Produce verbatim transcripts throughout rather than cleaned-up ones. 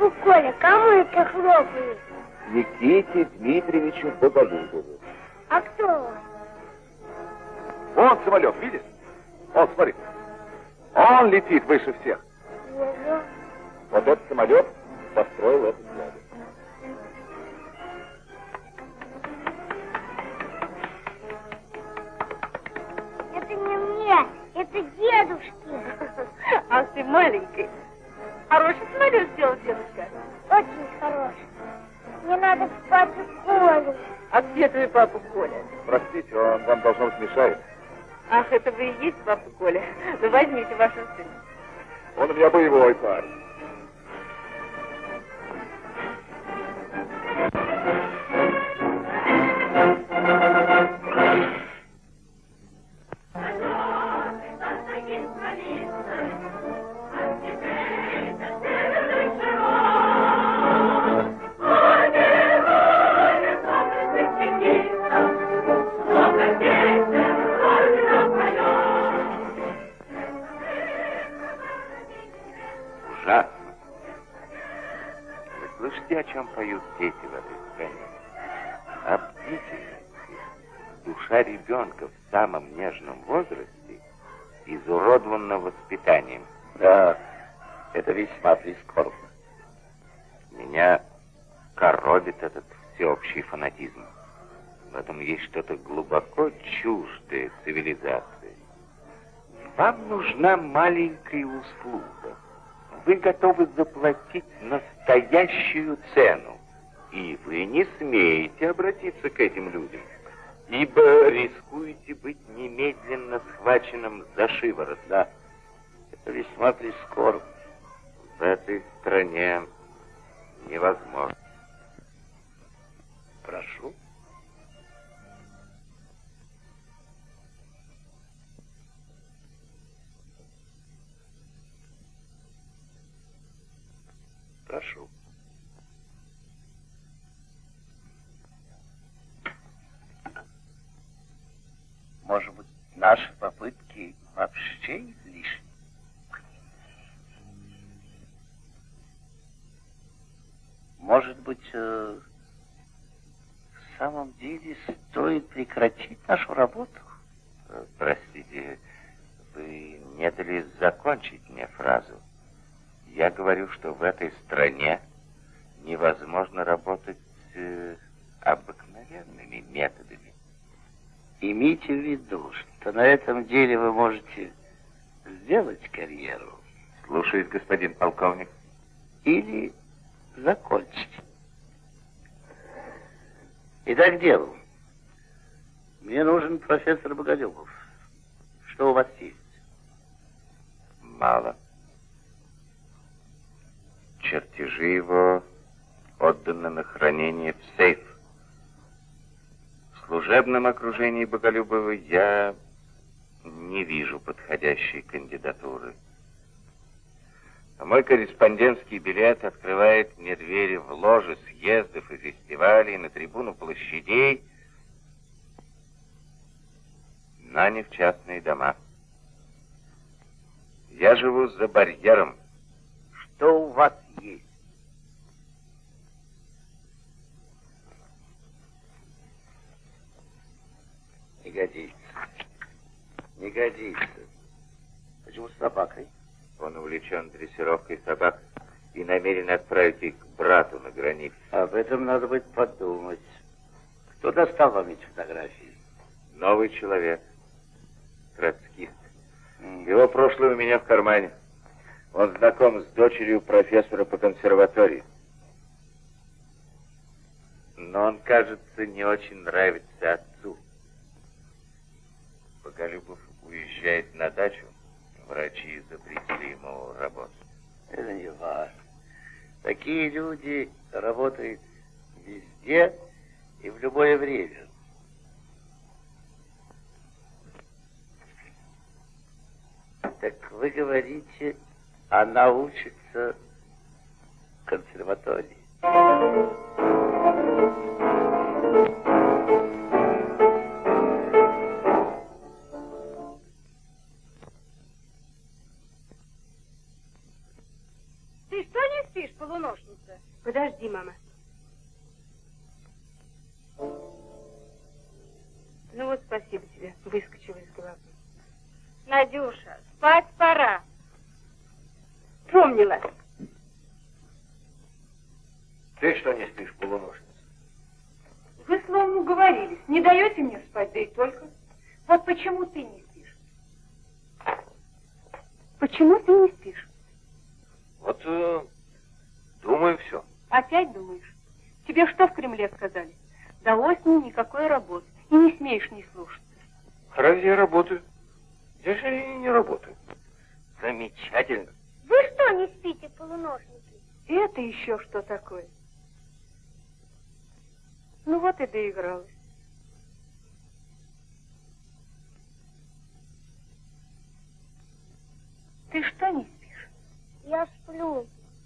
Папа Коля, кому это хлопает? Никите Дмитриевичу Боголюбову. А кто он? Вон самолет, видишь? Он, смотри. Он летит выше всех. Вижу. Вот этот самолет построил этот завод. Это не мне, это дедушке. Ах ты маленький. Хороший самолет сделал дедушка. Очень хороший. Мне надо к папе Коле. А где твой папа Коля? Простите, он вам, должно быть, мешает. Ах, это вы и есть папа Коля. Ну возьмите вашего сына. Он у меня боевой парень. Ужасно. Вы слышите, о чем поют дети в этой стране? О бдительности. Душа ребенка в самом нежном возрасте изуродована воспитанием. Да, это весьма прискорбно. Меня коробит этот всеобщий фанатизм. В этом есть что-то глубоко чуждое цивилизации. Вам нужна маленькая услуга. Вы готовы заплатить настоящую цену. И вы не смеете обратиться к этим людям, ибо рискуете быть немедленно схваченным за шиворот. Да, это весьма прискорбно. В этой стране невозможно. Прошу. Прошу. Может быть, наши попытки вообще излишни? Может быть, э, в самом деле стоит прекратить нашу работу? Простите, вы не дали закончить мне фразу. Я говорю, что в этой стране невозможно работать э, обыкновенными методами. Имейте в виду, что на этом деле вы можете сделать карьеру. Слушаюсь, господин полковник. Или закончить. Итак, к делу. Мне нужен профессор Боголюбов. Что у вас есть? Мало. Чертежи его отданы на хранение в сейф. В служебном окружении Боголюбова я не вижу подходящей кандидатуры. А мой корреспондентский билет открывает мне двери в ложи съездов и фестивалей, на трибуну площадей, но не в частные дома. Я живу за барьером. Что у вас есть? Не годится. Не годится. Почему с собакой? Он увлечен дрессировкой собак и намерен отправить их к брату на границе. Об этом надо будет подумать. Кто достал вам эти фотографии? Новый человек. Троцкист. Его прошлое у меня в кармане. Он знаком с дочерью профессора по консерватории. Но он, кажется, не очень нравится отцу. Боголюбов уезжает на дачу. Врачи запретили ему работать. Это не важно. Такие люди работают везде и в любое время. Так вы говорите, она учится в консерватории. Ты что не спишь, полуношник? Вы словно уговорились. Не даете мне спать, да и только. Вот почему ты не спишь? Почему ты не спишь? Вот э, думаю все. Опять думаешь? Тебе что в Кремле сказали? До осени никакой работы. И не смеешь не слушаться. Разве я работаю? Я же и не работаю. Замечательно. Вы что, не спите, полуношники? Это еще что такое? Ну вот и доигралась. Ты что не спишь? Я сплю.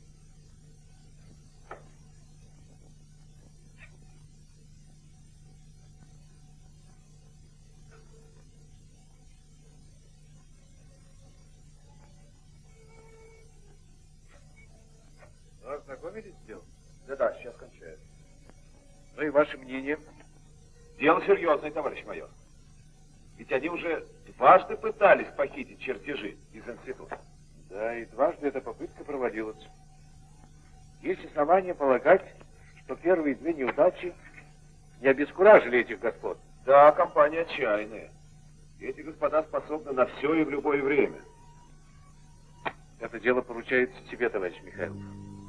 Ну, ознакомились с делом? Да-да, сейчас кончаю. Ну и ваше мнение? Дело серьезное, товарищ майор. Ведь они уже дважды пытались похитить чертежи из института. Да, и дважды эта попытка проводилась. Есть основания полагать, что первые две неудачи не обескуражили этих господ. Да, компания отчаянная. Эти господа способны на все и в любое время. Это дело поручается тебе, товарищ Михайлов.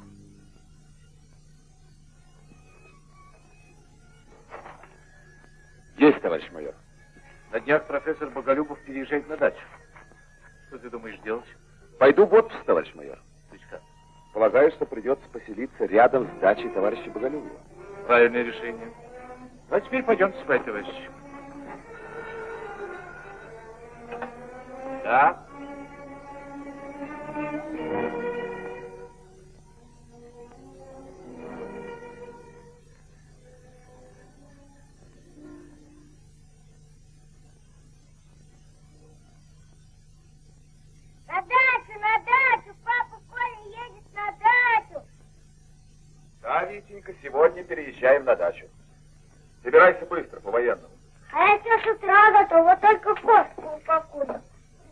Есть, товарищ майор. На днях профессор Боголюбов переезжает на дачу. Что ты думаешь делать? Пойду в отпуск, товарищ майор. Полагаю, что придется поселиться рядом с дачей товарища Боголюбова. Правильное решение. Ну, а теперь пойдемте спать, товарищи. Да? На дачу, на дачу! Папа Коля едет на дачу! Да, Витенька, сегодня переезжаем на дачу. Собирайся быстро, по-военному. А я все с утра готова, только костку упакую.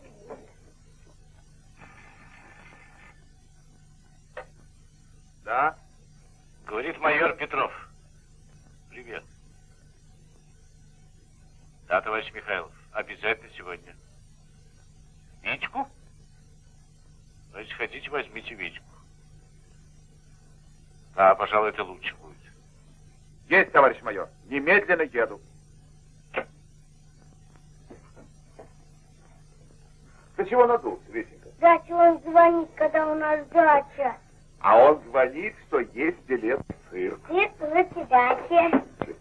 Да? Говорит майор Петров. Привет. Да, товарищ Михайлов, обязательно сегодня. Витьку? Ну, если хотите, возьмите Витьку. Да, пожалуй, это лучше будет. Есть, товарищ майор. Немедленно еду. Ты чего надулся, Витенька? Дача, он звонит, когда у нас дача. А он звонит, что есть билет в цирк. Цирк на даче.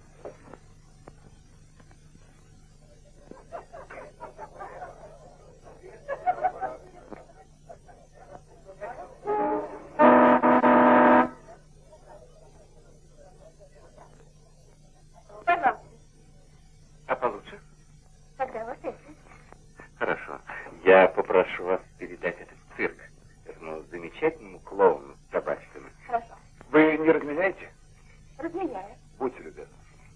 Пожалуйста. А получше? Тогда вот это. Хорошо. Я попрошу вас передать это в цирк этому замечательному клоуну с собачками. Хорошо. Вы не разменяете? Разменяю. Будьте любезны.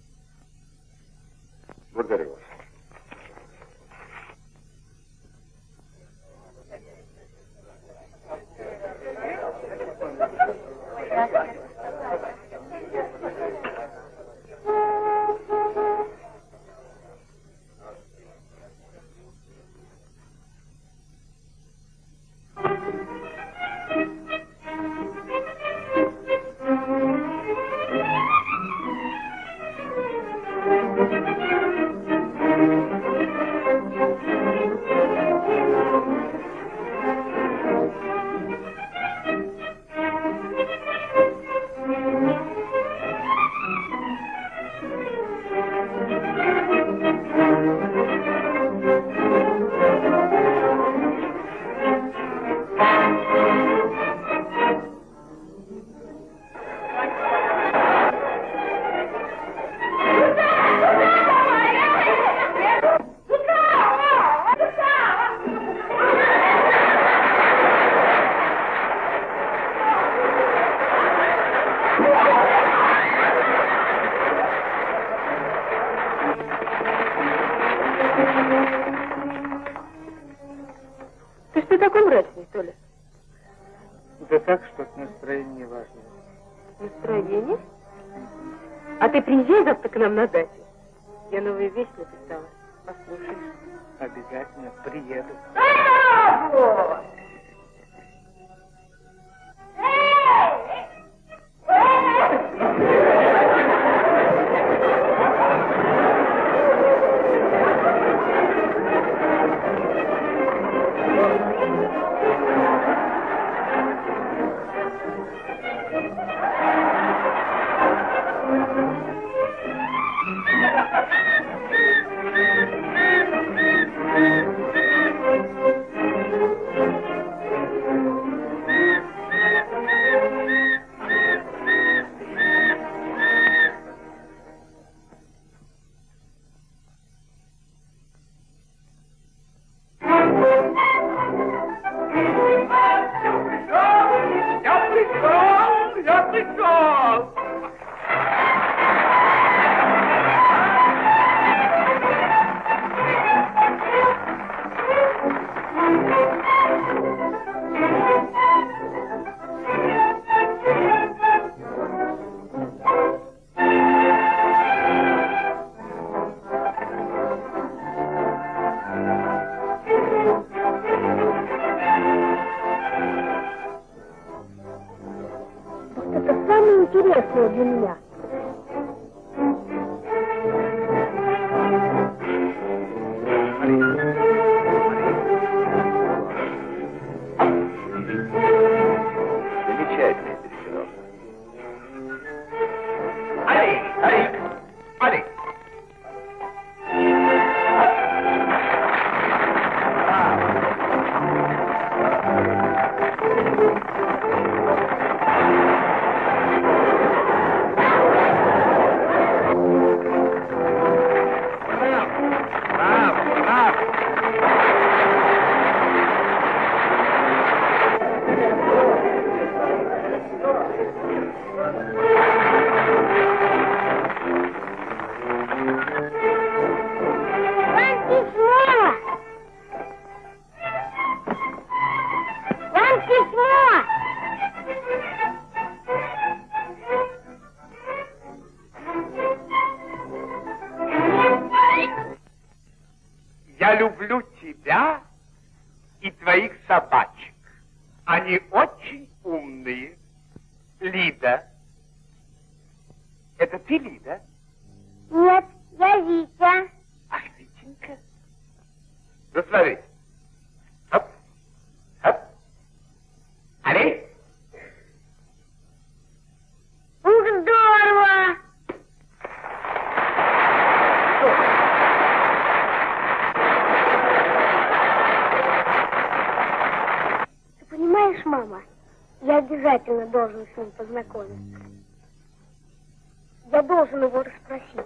Благодарю вас. Ты что такой мрачный, Толя? Да так, что настроение важно. Настроение? А ты приезжай завтра к нам на дачу. Я новую вещь написала. Послушай. Обязательно приеду. Браво! Интересное для меня. Замечательная дрессировка. Али! Али! Али! Я люблю тебя и твоих собачек. Они очень умные. Лида. Это ты, Лида? Нет, я Витя. Ах, Витенька. Ну, смотри. Хоп. Хоп. Али? Ух, здорово! Ты понимаешь, мама, я обязательно должен с ним познакомиться. Я должен его расспросить.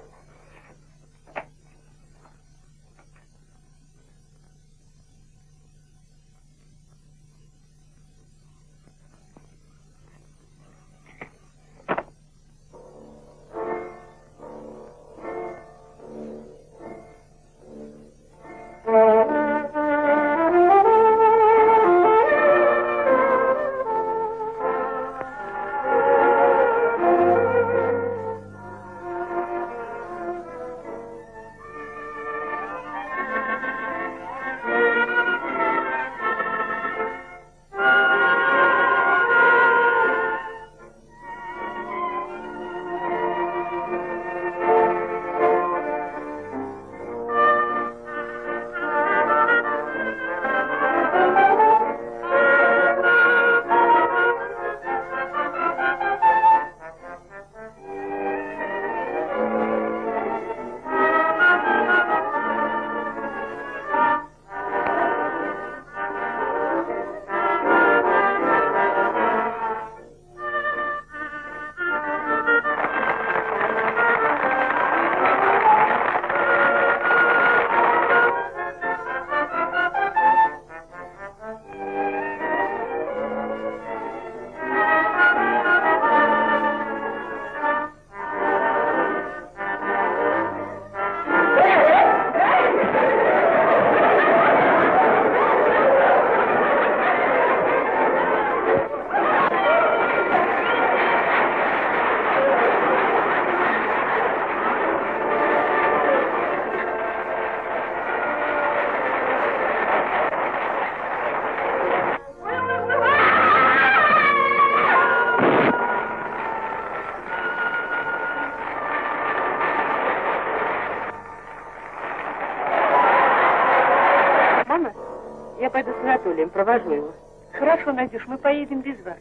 пойду с Анатолием, провожу его. Хорошо, Надюш, мы поедем без вас.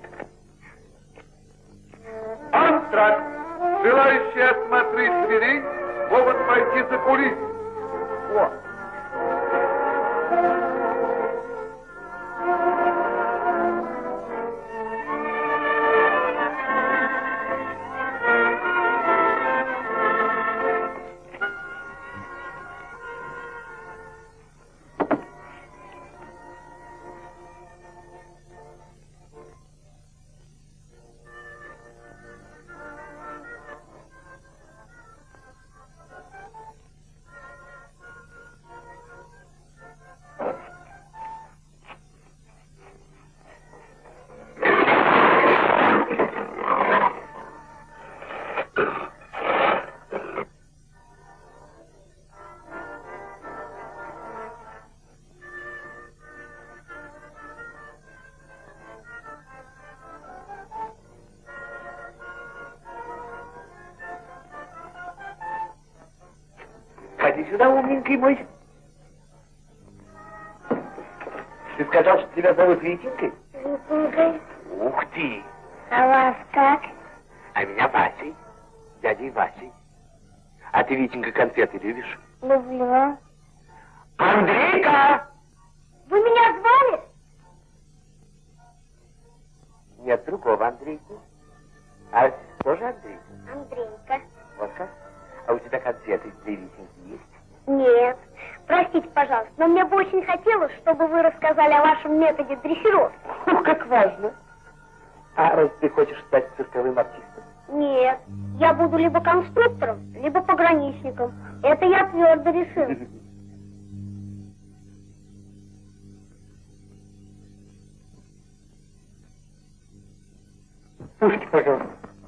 Антракт! Желающие осмотреть дверей могут пойти за кулисы. О! Ходи сюда, умненький мой. Ты сказал, что тебя зовут Витенькой? Витенькой. Ух ты! А вас как? А меня Васей. Дядей Васей. А ты, Витенька, конфеты любишь? Люблю. Андрейка! Вы меня звали? Нет другого Андрейки. А тоже Андрейка? Андрейка. Вот как? А у тебя конфеты для Витеньки есть? Нет. Простите, пожалуйста, но мне бы очень хотелось, чтобы вы рассказали о вашем методе дрессировки. Ух, как важно. А раз ты хочешь стать цирковым артистом? Нет. Я буду либо конструктором, либо пограничником. Это я твердо решил. Слушайте, пожалуйста.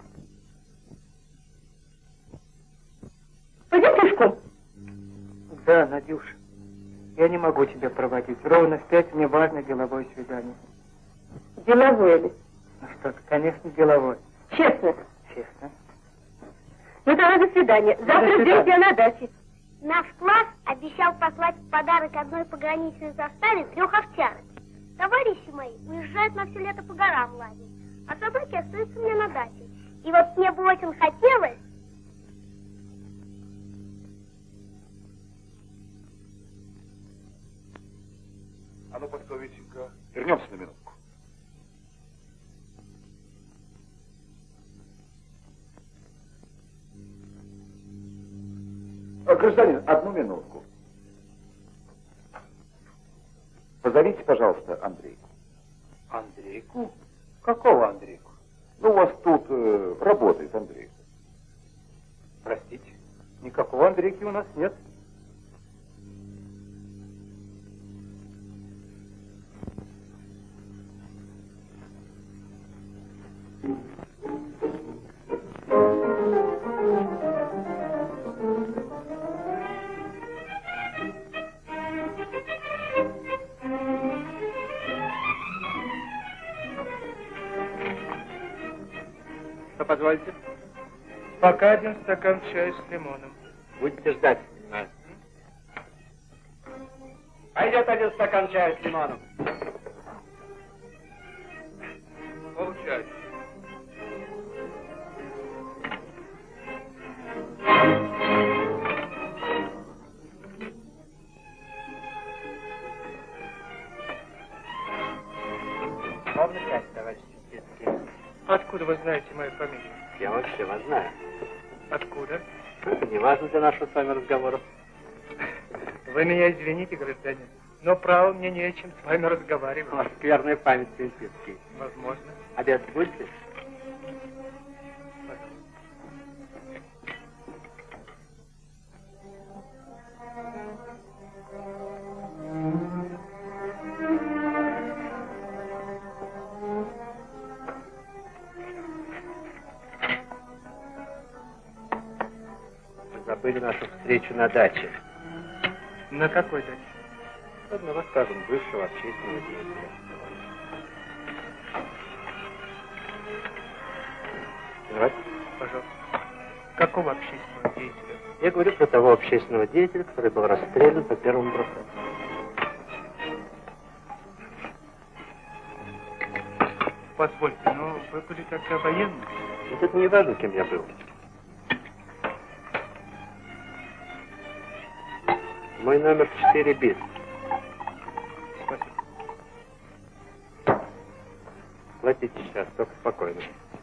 Пойдем пешком. Да, Надюша, я не могу тебя проводить. Ровно в пять мне важно деловое свидание. Деловое ли? Ну что ты, конечно, деловое. Честно. Честно. Ну давай до свидания. Завтра ждем тебя на даче. Наш класс обещал послать в подарок одной пограничной заставе трех овчарок. Товарищи мои уезжают на все лето по горам ладить, а собаки остаются у меня на даче. И вот мне бы очень хотелось... А ну, постой, Витенька, вернемся на минутку. А, гражданин, одну минутку. Позовите, пожалуйста, Андрейку. Андрейку? Какого Андрейку? Ну, у вас тут э, работает Андрейка. Простите, никакого Андрейки у нас нет. Что позвольте? Пока один стакан чая с лимоном. Будете ждать. А. Пойдет один стакан чая с лимоном. Молчать. Ровно пять, товарищ Светский. Откуда вы знаете мою фамилию? Я вообще вас знаю. Откуда? Это не важно для нашего с вами разговора. Вы меня извините, гражданин, но право мне не о чем с вами разговаривать. У вас скверная память, Светский. Возможно. Обед будете? Забыли нашу встречу на даче. На какой даче? Вот мы расскажем бывшего общественного деятеля. Давайте. Пожалуйста. Какого общественного деятеля? Я говорю про того общественного деятеля, который был расстрелян по первому броску. Позвольте, но вы были как-то военны. Ведь это не важно, кем я был. Мой номер четыре бис. Спасибо. Платите сейчас, только спокойно.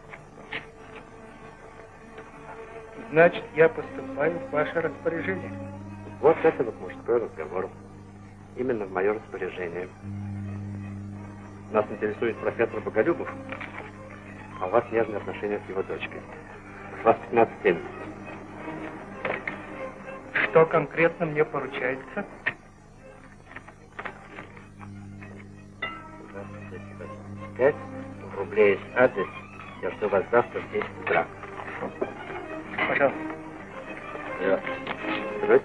Значит, я поступаю в ваше распоряжение. Вот это вот мужской разговор. Именно в мое распоряжение. Нас интересует профессор Боголюбов, а у вас нежные отношения с его дочкой. С вас пятнадцать лет. Что конкретно мне поручается? Пять рублей есть адрес. Я жду вас завтра в десять утра. Пожалуйста. Да. Давайте.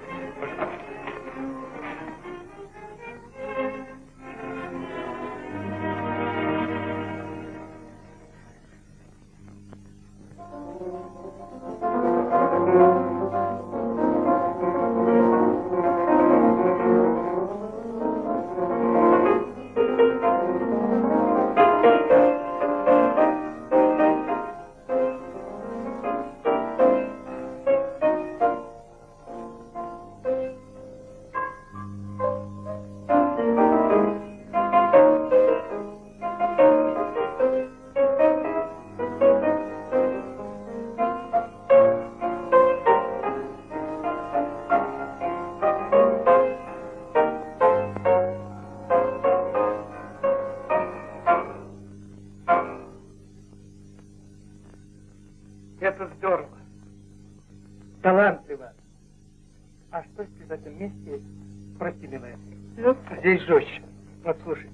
Это здорово. Талантливо. А что если в этом месте, прости, милая, Ну, здесь жестче. Вот слушай.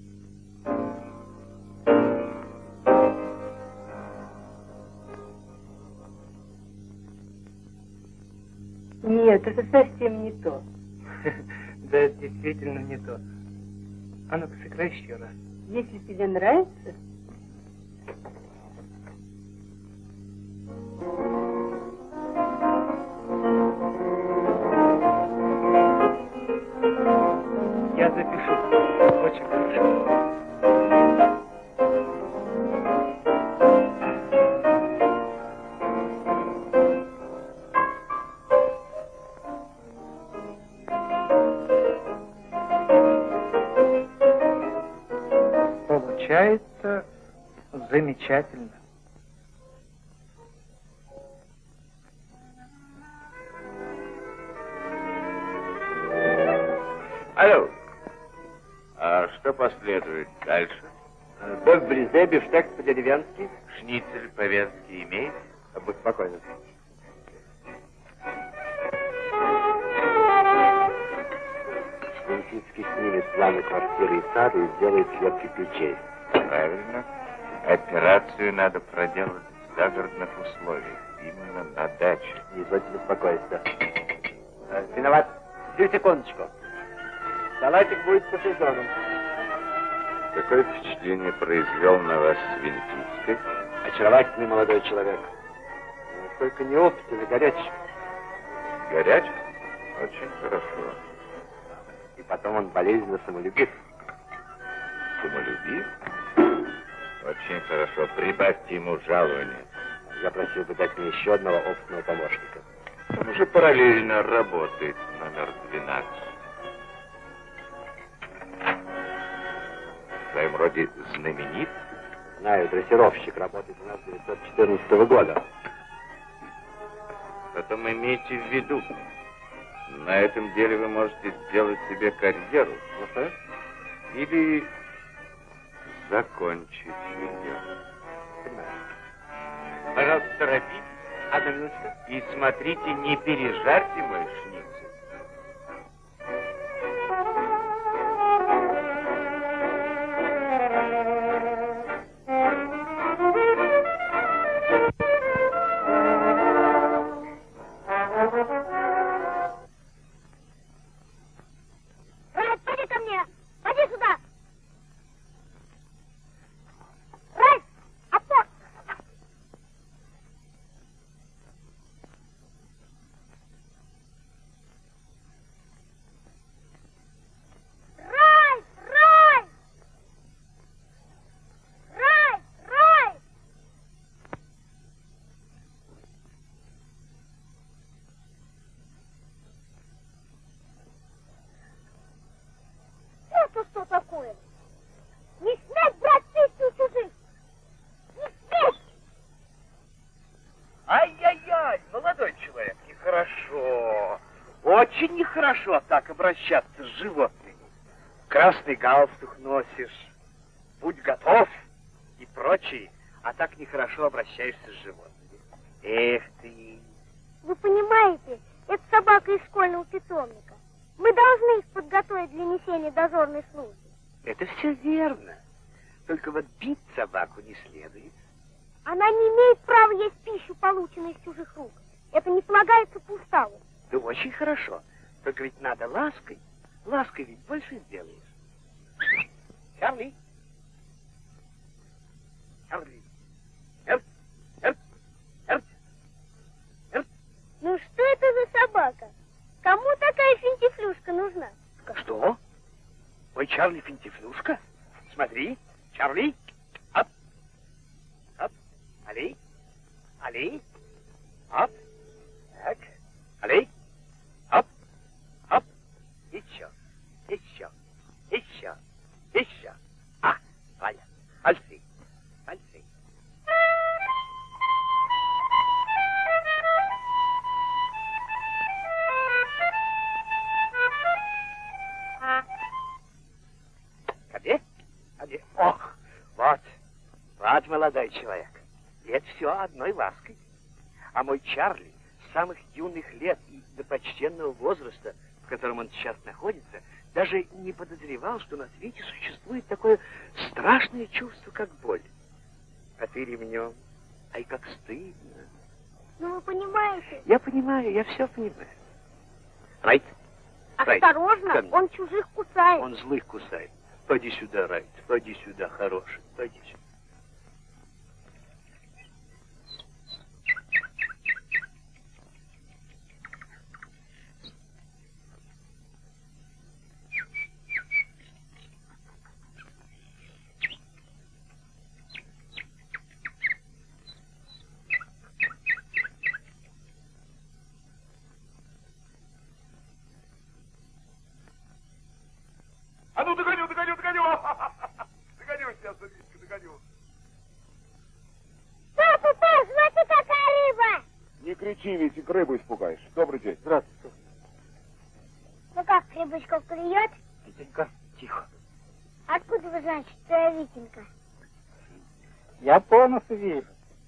нет, это совсем не то. Да, это действительно не то. А ну-ка, сыграй еще раз. Если тебе нравится, Я запишу. Очень хорошо. Получается замечательно. Алло. А что последует дальше? Бог бризе, бифштекс по-деревенски. Шницель по-венски имеет? Будь спокойна. Лисицкий снимет планы квартиры и сада и сделает слепки ключей. Правильно. Операцию надо проделать в загородных условиях. Именно на даче. Не извольте беспокоиться. Э, Виноват. Две секундочку. Салатик будет по сезону. Какое впечатление произвел на вас Свинтицкий? Очаровательный молодой человек. Но только неопытный, горячий. Горячий? Очень хорошо. И потом он болезненно самолюбив. Самолюбив? Очень хорошо. Прибавьте ему жалование. Я просил бы дать мне еще одного опытного помощника. Он уже параллельно работает номер двенадцать. В своем роде знаменит. Знаю, дрессировщик, работает у нас с девятьсот четырнадцатого года. Потом имейте в виду, на этом деле вы можете сделать себе карьеру. Ну что? Или закончить ее. Понимаю. Пожалуйста, торопитесь. Одну минуточку. И смотрите, не пережарьте мой шницель. Райс, поди ко мне! Поди сюда! Райс! Опор! очень нехорошо так обращаться с животными. Красный галстук носишь, будь готов и прочее, а так нехорошо обращаешься с животными. Эх ты! Вы понимаете, это собака из школьного питомника. Мы должны их подготовить для несения дозорной службы. Это все верно. Только вот бить собаку не следует. Она не имеет права есть пищу, полученную из чужих рук. Это не полагается по уставу. Да очень хорошо. Только ведь надо лаской. Лаской ведь больше сделаешь. Чарли. Чарли. Эрт. Эрт. Эрт. Эрт. Ну что это за собака? Кому такая финтифлюшка нужна? Что? Ой, Чарли финтифлюшка? Смотри, Чарли. Оп. Оп. Али. Али. Оп. Так. Али. Оп. Оп. Еще. Еще. Еще. Еще. А, понятно. Альфи. Альфи. Где? А где? Ох, вот. Вот, молодой человек. Это все одной лаской. А мой Чарли с самых юных лет и до почтенного возраста, в котором он сейчас находится, даже не подозревал, что на свете существует такое страшное чувство, как боль. А ты ремнем. Ай, как стыдно. Ну, вы понимаете? Я понимаю, я все понимаю. Райт. Осторожно, он чужих кусает. Он злых кусает. Пойди сюда, Райт, пойди сюда, хороший, пойди сюда. А ну, догоню, догоню, догоню! Догоню сейчас, Витька, догоню. Папа, папа, смотри, какая рыба! Не кричи, Витик, рыбу испугаешь. Добрый день. Здравствуйте. Ну как, рыбочка клюет? Витенька, тихо. Откуда вы знаете, что я Витенька? Я по носу вижу.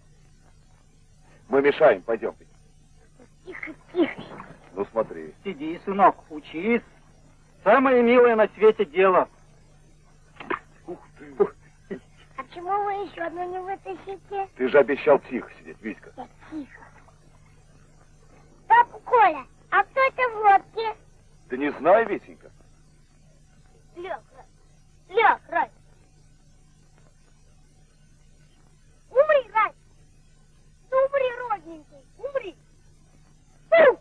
Мы мешаем, пойдем. Тихо, тихо. Ну смотри. Сиди, сынок, учись. Самое милое на свете дело. Ух ты. А почему вы еще одну не вытащите? Ты же обещал тихо сидеть, Витька. Я тихо. Папа, Коля, а кто это в лодке? Ты не знаю, Витенька? Лег, Рай. Лег, Рай. Умри, Рай. Ну, умри, родненький, умри. Фу!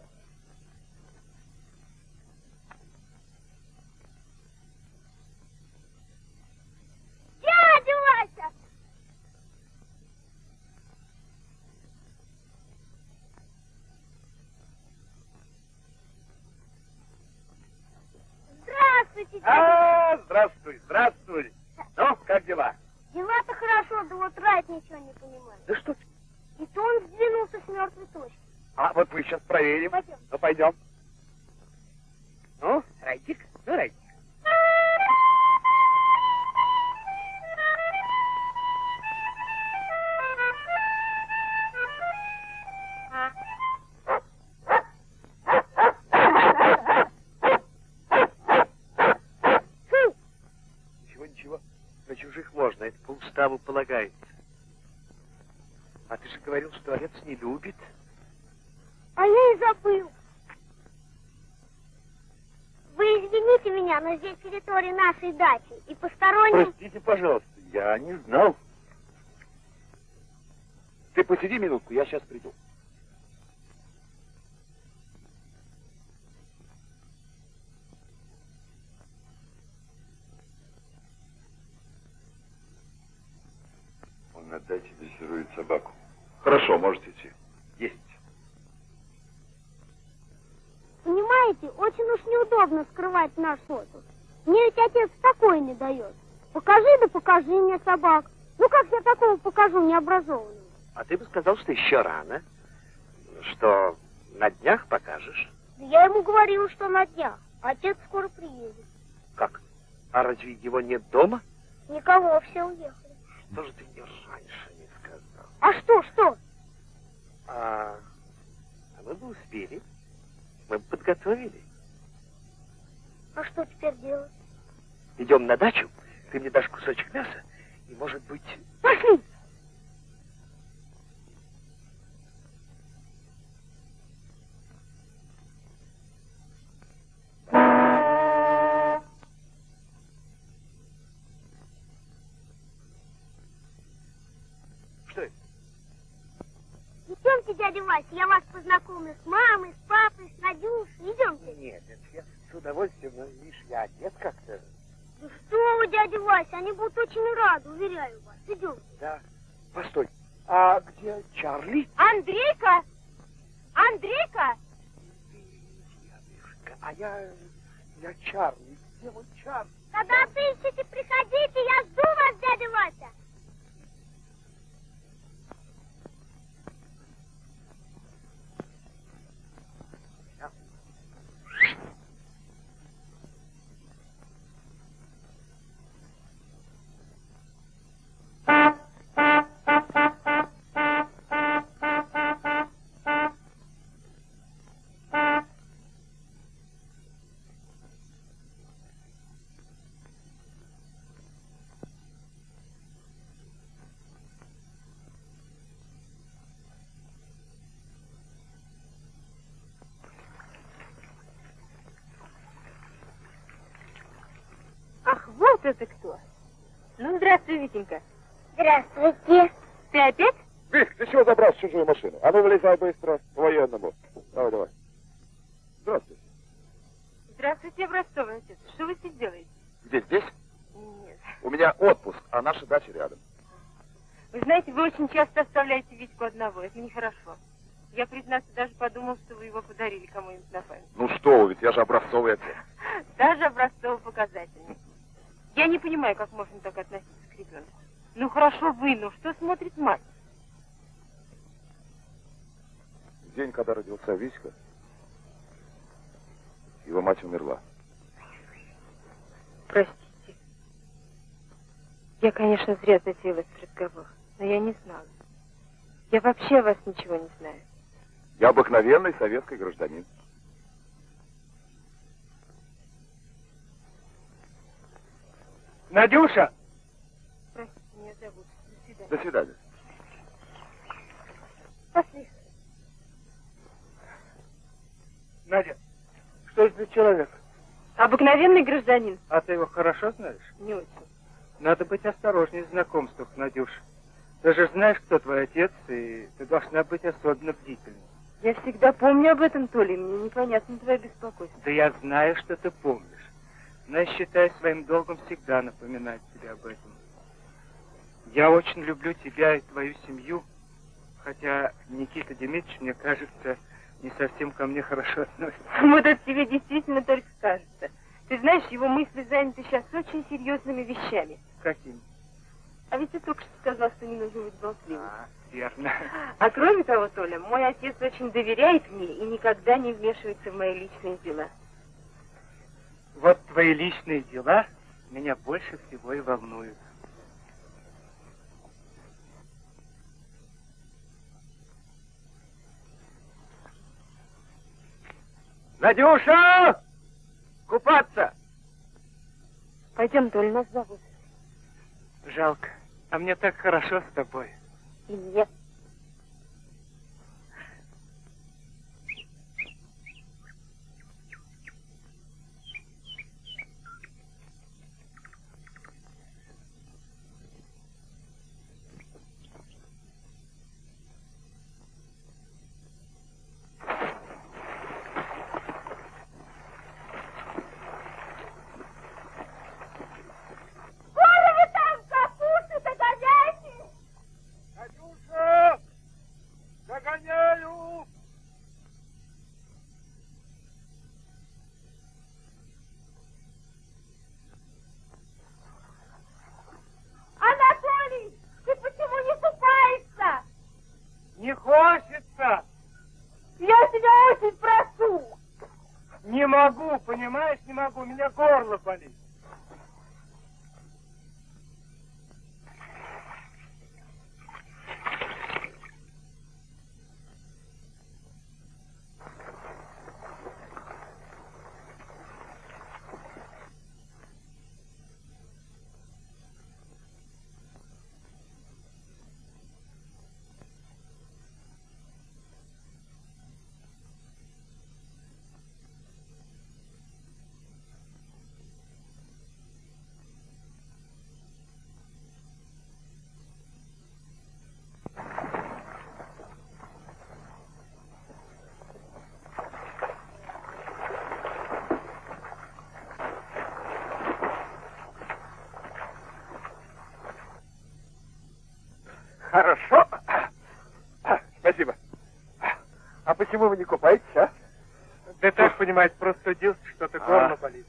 Дядя Вася! Здравствуйте, дядя. А, здравствуй, здравствуй. Ну, как дела? Дела-то хорошо, да вот Райт ничего не понимает. Да что ты? И то он сдвинулся с мертвой точки. А вот мы сейчас проверим. Пойдем. Ну, пойдем. Ну, Райтик, ну, Райтик. Ничего, ничего. На чужих можно, это по уставу полагается. А ты же говорил, что отец не любит. А я и забыл. Вы извините меня, но здесь территория нашей дачи. И посторонним... Простите, пожалуйста, я не знал. Ты посиди минутку, я сейчас приду. Он на даче дрессирует собаку. Хорошо, можете идти. Есть. Понимаете, очень уж неудобно скрывать наш отдых. Мне ведь отец такой не дает. Покажи да покажи мне собак. Ну как я такого покажу необразованному? А ты бы сказал, что еще рано. Что на днях покажешь. Да я ему говорю. говорил, что на днях. Отец скоро приедет. Как? А разве его нет дома? Никого, все уехали. Что же ты мне раньше не сказал? А что, что? А, а мы бы успели. Мы бы подготовили. А что теперь делать? Идем на дачу, ты мне дашь кусочек мяса, и, может быть... Пошли! Что это? Идемте, дядя Вася, я вас познакомлю с мамой, с папой, с Надюшей. Идемте. Нет, это я с удовольствием, но, видишь, я одет как-то. Ну что вы, дядя Вася, они будут очень рады, уверяю вас. Идемте. Да. Постой. А где Чарли? Андрейка! Андрейка! А я... я Чарли. Где мой Чарли? Когда отыщете, приходите, я жду вас, дядя Вася. Ах, вот это кто! Ну, здравствуй, Витенька. Здравствуйте. Ты опять? Вик, ты чего забрал чужую машину? А ну, вылезай быстро, по-военному. Давай, давай. Здравствуй. Здравствуйте, образцовый отец. Что вы здесь делаете? Где, здесь? Нет. У меня отпуск, а наша дача рядом. Вы знаете, вы очень часто оставляете Витьку одного. Это нехорошо. Я, признаться, даже подумал, что вы его подарили кому-нибудь на память. Ну что вы, ведь я же образцовый отец. Даже образцово-показательный. Я не понимаю, как можно так относиться к ребенку. Ну хорошо вы, но что смотрит мать? В день, когда родился Витька, его мать умерла. Простите. Я, конечно, зря затеяла этот разговор, но я не знала. Я вообще о вас ничего не знаю. Я обыкновенный советский гражданин. Надюша! Простите, меня зовут. До свидания. До свидания. Пошли. Надя, что это за человек? Обыкновенный гражданин. А ты его хорошо знаешь? Не очень. Надо быть осторожнее в знакомствах, Надюша. Ты же знаешь, кто твой отец, и ты должна быть особенно бдительной. Я всегда помню об этом, Толя, мне непонятно твое беспокойство. Да я знаю, что ты помнишь. Но я считаю своим долгом всегда напоминать тебе об этом. Я очень люблю тебя и твою семью, хотя Никита Дмитриевич, мне кажется, не совсем ко мне хорошо относится. Вот это тебе действительно только кажется. Ты знаешь, его мысли заняты сейчас очень серьезными вещами. Какими? А ведь ты только что сказал, что не нужно быть болтливым. А, верно. А кроме того, Толя, мой отец очень доверяет мне и никогда не вмешивается в мои личные дела. Вот твои личные дела меня больше всего и волнуют. Надюша! Купаться! Пойдем, Толя, нас зовут. Жалко. А мне так хорошо с тобой. И мне. Коля, вы там капусты-то говядины? Надюша! Не могу, понимаешь, не могу, у меня горло болит. Хорошо. Спасибо. А почему вы не купаетесь, а? Да так, понимаете, просто делать что-то, горло болит.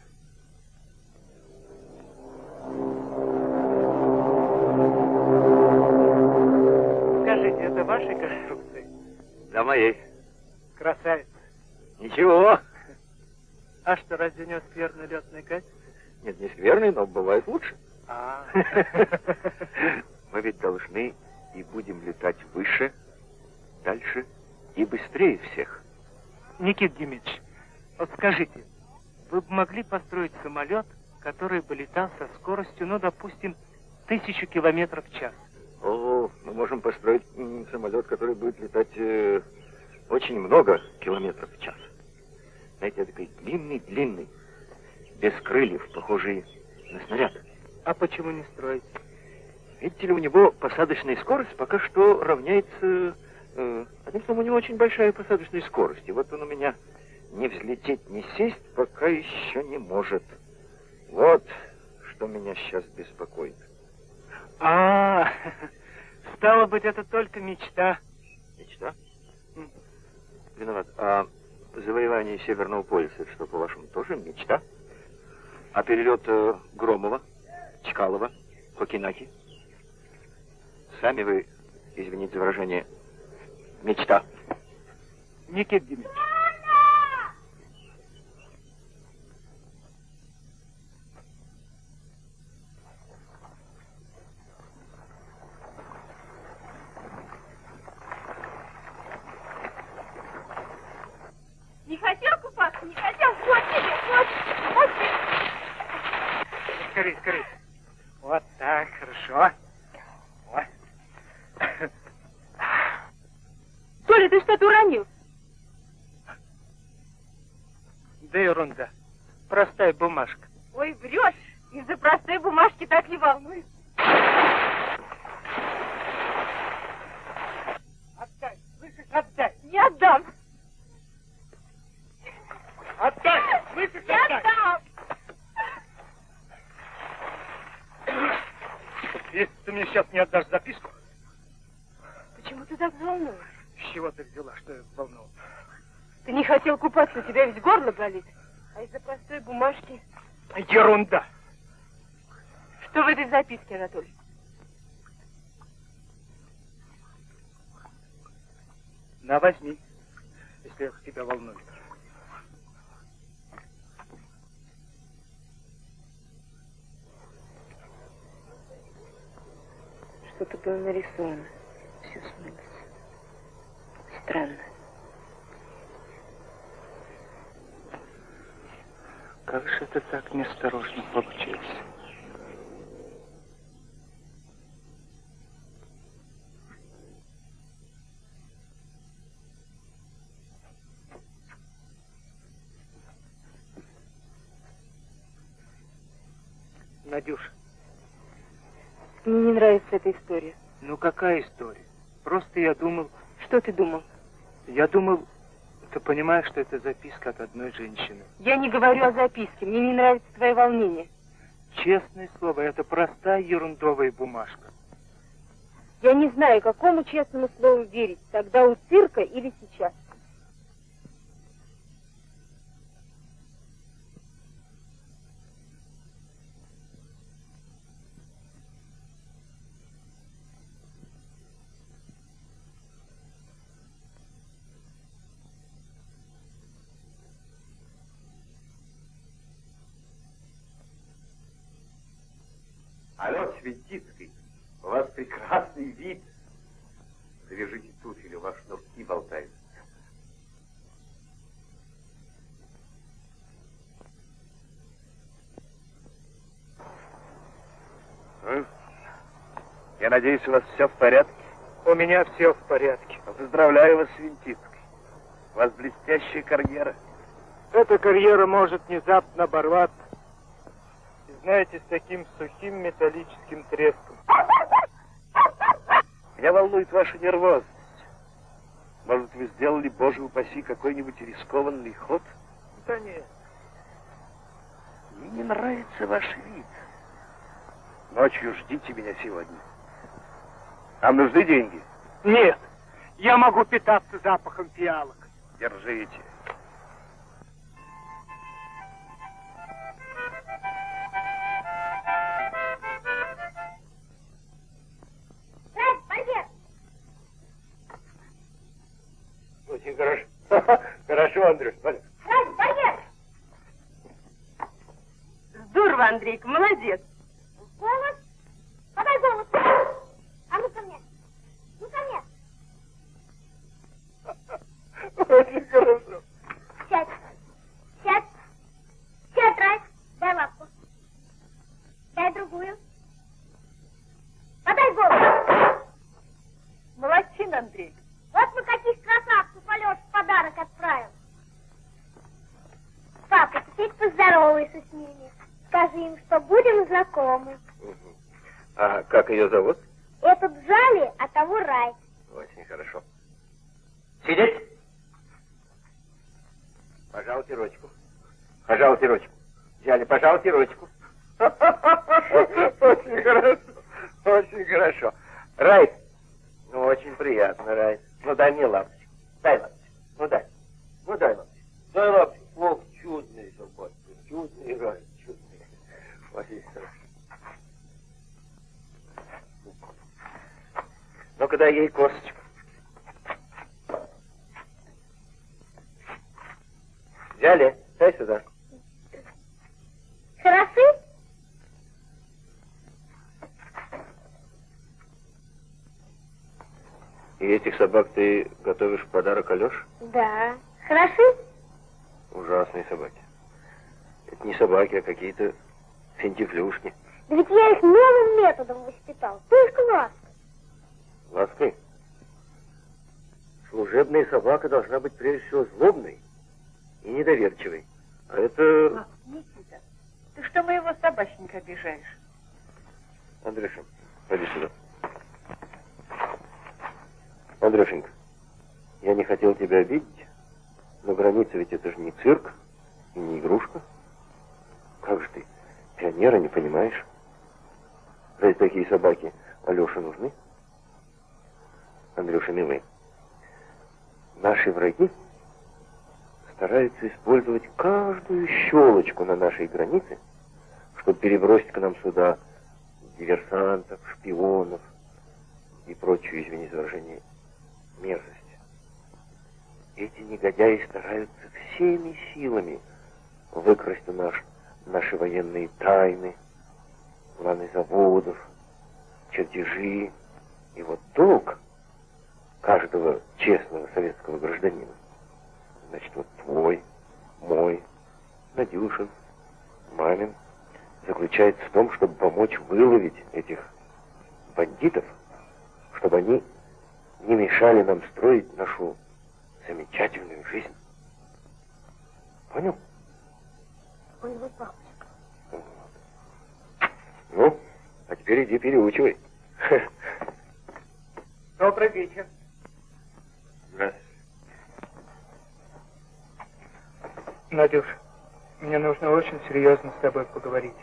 Скажите, это вашей конструкции? Да, моей. Красавица. Ничего. А что, разве у него скверный летный качество? Нет, не скверный, но бывает лучше. А. Мы ведь должны и будем летать выше, дальше и быстрее всех. Никита Демидович, вот скажите, вы бы могли построить самолет, который бы летал со скоростью, ну, допустим, тысячу километров в час? О, мы можем построить м, самолет, который будет летать э, очень много километров в час. Знаете, такой длинный-длинный, без крыльев, похожий на снаряд. А почему не строить? Видите ли, у него посадочная скорость пока что равняется... Э, одним словом, у него очень большая посадочная скорость. И вот он у меня не взлететь, не сесть пока еще не может. Вот что меня сейчас беспокоит. А, стало быть, это только мечта. Мечта? Виноват. А завоевание Северного полюса, это что, по-вашему, тоже мечта? А перелет э, Громова, Чкалова, Кокенаки? Сами вы, извините за выражение, мечта. Никита Демидович. Не хотел купаться, не хотел. Вот тебе, вот, вот тебе. Скорей, скорей. Вот так, хорошо. Вот. Толя, ты что-то уронил? Да ерунда. Простая бумажка. Ой, врешь. Из-за простой бумажки так не волнуюсь. Отдай, слышишь, отдай. Не отдам. Отдай, слышишь, Не отдай. отдам. Если ты мне сейчас не отдашь записку... Почему ты так волнуешь? С чего ты взяла, что я волновал? Ты не хотел купаться, у тебя ведь горло болит. А из-за простой бумажки... Ерунда. Что в этой записке, Анатолий? На, возьми, если это тебя волнует. Что-то было нарисовано. Все смылось. Странно. Как же это так неосторожно получилось? Надюша. Мне не нравится эта история. Ну какая история? Просто я думал... Что ты думал? Я думал... Ты понимаешь, что это записка от одной женщины? Я не говорю о записке. Мне не нравится твое волнение. Честное слово, это простая ерундовая бумажка. Я не знаю, какому честному слову верить. Тогда у цирка или сейчас. Я надеюсь, у вас все в порядке? У меня все в порядке. Поздравляю вас с Винтицкой. У вас блестящая карьера. Эта карьера может внезапно оборваться. И знаете, с таким сухим металлическим треском. Меня волнует ваша нервозность. Может, вы сделали, боже упаси, какой-нибудь рискованный ход? Да нет. Мне не нравится ваш вид. Ночью ждите меня сегодня. Вам нужны деньги? Нет. Я могу питаться запахом фиалок. Держите. Очень хорошо. Хорошо, Андрюш. Райс, багет! Здорово, Андрейка, молодец. Голос? Подай голос. А ну ко мне. Ну ко мне. Очень хорошо. Сядь. Сядь. Сядь, Райс. Дай лапку. Дай другую. Подай голос. Молодчин, Андрей. Вот мы каких красавцев Алёш в подарок отправим. Папа, теперь поздоровайся с ними. Скажи им, что будем знакомы. Угу. А как ее зовут? Этот Джали, а того Рай. Очень хорошо. Сидеть. Пожалуйте ручку. Пожалуйте ручку. Взяли, пожалуйте ручку. Очень хорошо. Очень хорошо. Райт. Ну, очень приятно, Райт. Ну, дай мне лапочку. Дай лапочку. Ну, дай. Ну, дай лапочку. Дай лапочку. Ох, чудный собачка. Чудный Райт. Чудный. Очень хорошо. Ну-ка, дай ей косточку. Взяли. Дай сюда. Хороши? И этих собак ты готовишь в подарок Алёше? Да. Хороши? Ужасные собаки. Это не собаки, а какие-то финтифлюшки. Да ведь я их новым методом воспитал. Только лаской. Лаской? Служебная собака должна быть прежде всего злобной и недоверчивой. А это... Ах, Никита, ты что моего собачника обижаешь? Андрюша, пойди сюда. Андрюшенька, я не хотел тебя обидеть, но граница ведь это же не цирк и не игрушка. Как же ты, пионера, не понимаешь? Разве такие собаки Алёше нужны? Андрюша, милый, наши враги стараются использовать каждую щелочку на нашей границе, чтобы перебросить к нам сюда диверсантов, шпионов и прочую, извини за выражение, мерзость. Эти негодяи стараются всеми силами выкрасть у нас наши военные тайны, планы заводов, чертежи. И вот долг каждого честного советского гражданина, значит, вот твой, мой, Надюшин, мамин, заключается в том, чтобы помочь выловить этих бандитов, чтобы они не мешали нам строить нашу замечательную жизнь. Понял? Понял, папочка. Ну, а теперь иди переучивай. Добрый вечер. Здравствуйте. Надюш, мне нужно очень серьезно с тобой поговорить.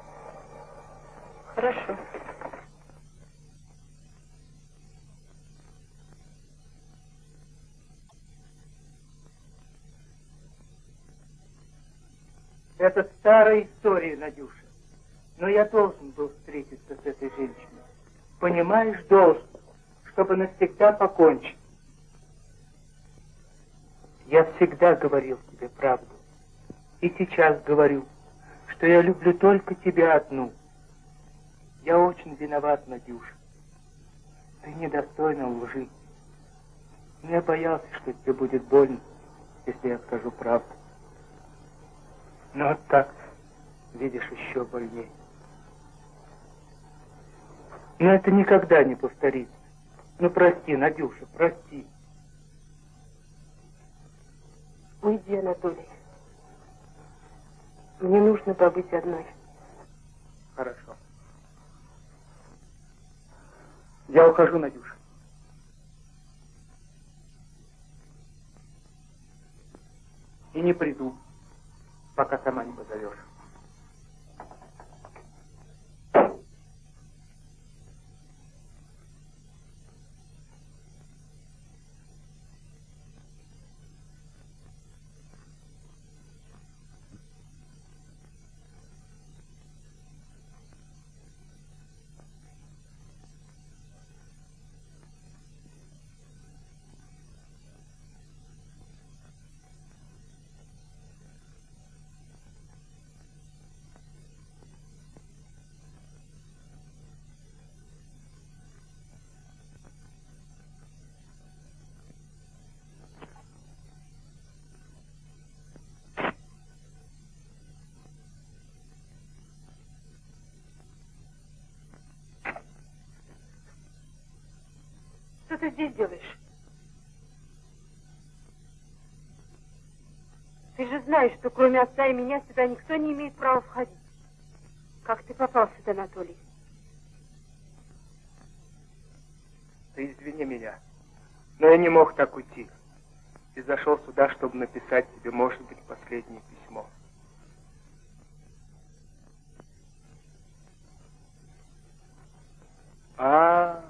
Хорошо. Это старая история, Надюша. Но я должен был встретиться с этой женщиной. Понимаешь, должен, чтобы навсегда покончить. Я всегда говорил тебе правду. И сейчас говорю, что я люблю только тебя одну. Я очень виноват, Надюша. Ты недостойна лжи. Но я боялся, что тебе будет больно, если я скажу правду. Но вот так, видишь, еще больнее. Но это никогда не повторится. Ну, прости, Надюша, прости. Уйди, Анатолий. Мне нужно побыть одной. Хорошо. Я ухожу, Надюша. И не приду, пока сама не позовешь. Что ты здесь делаешь? Ты же знаешь, что кроме отца и меня сюда никто не имеет права входить. Как ты попал сюда, Анатолий? Ты извини меня, но я не мог так уйти. И зашел сюда, чтобы написать тебе, может быть, последнее письмо. А,